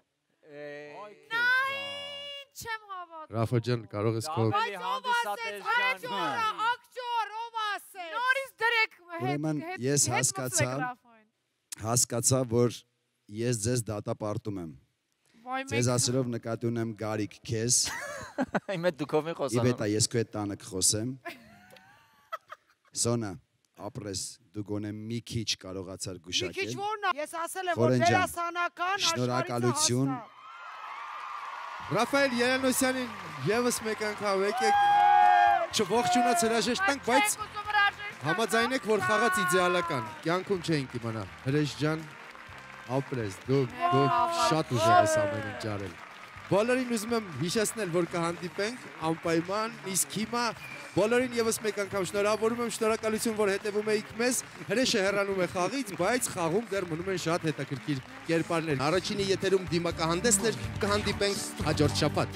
S2: Նայ, չեմ հավատում։
S1: Ռաֆո ջան, կարող ես քո
S5: Ավելի հանդիսատես ջան։
S2: Ակտոր, ով ասել։ Նորից դրեք հետ։
S12: Ուրեմն ես հասկացա, հասկացա, որ ես ձեզ դատապարտում եմ։ Ձեզ ասելով նկատի ունեմ Գարիկ քեզ։
S5: Իմ հետ դուքով մի խոսանով։
S12: Իվետա ես քո հետ տանը կխոսեմ։ Սոնա, ապրես դու գոնե մի քիչ կարողացար գուշակել։
S4: Մի քիչ որն է։ Ես ասել եմ, որ դերասանական
S12: շնորհակալություն։
S1: Ռաֆայել Երանոսյանին եւս մեկ անգամ եկեք չողջունած հրաժեշտ տանք, բայց համաձայնեք, որ խաղաց իդեալական։ Կյանքում չէինք իմանա։ Հրեշ ջան, ապրես, դու դու շատ ուժեղ ես ամեն ինչ արել։ Բոլորին ուզում եմ հիշեցնել, որ կհանդիպենք անպայման, իսկ հիմա բոլորին եւս մեկ անգամ շնորհավորում եմ, շնորհակալություն, որ հետևում եք մեզ։ Հրեշը հեռանում է խաղից, բայց խաղում դեռ մնում են շատ հետաքրքիր կերպարներ։ Առաջինի եթերում դիմակահանդեսներ, կհանդիպենք հաջորդ շաբաթ։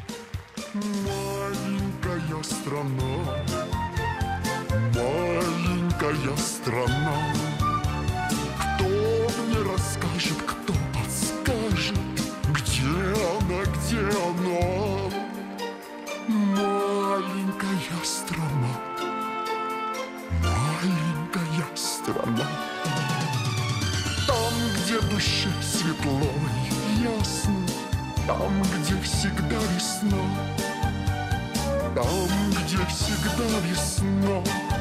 S6: Маленькая страна, маленькая страна, кто мне расскажет, кто подскажет, где она, где она? Маленькая страна, маленькая страна, там, где
S7: чаще светло и ясно, там, где всегда весна, там, где всегда весна.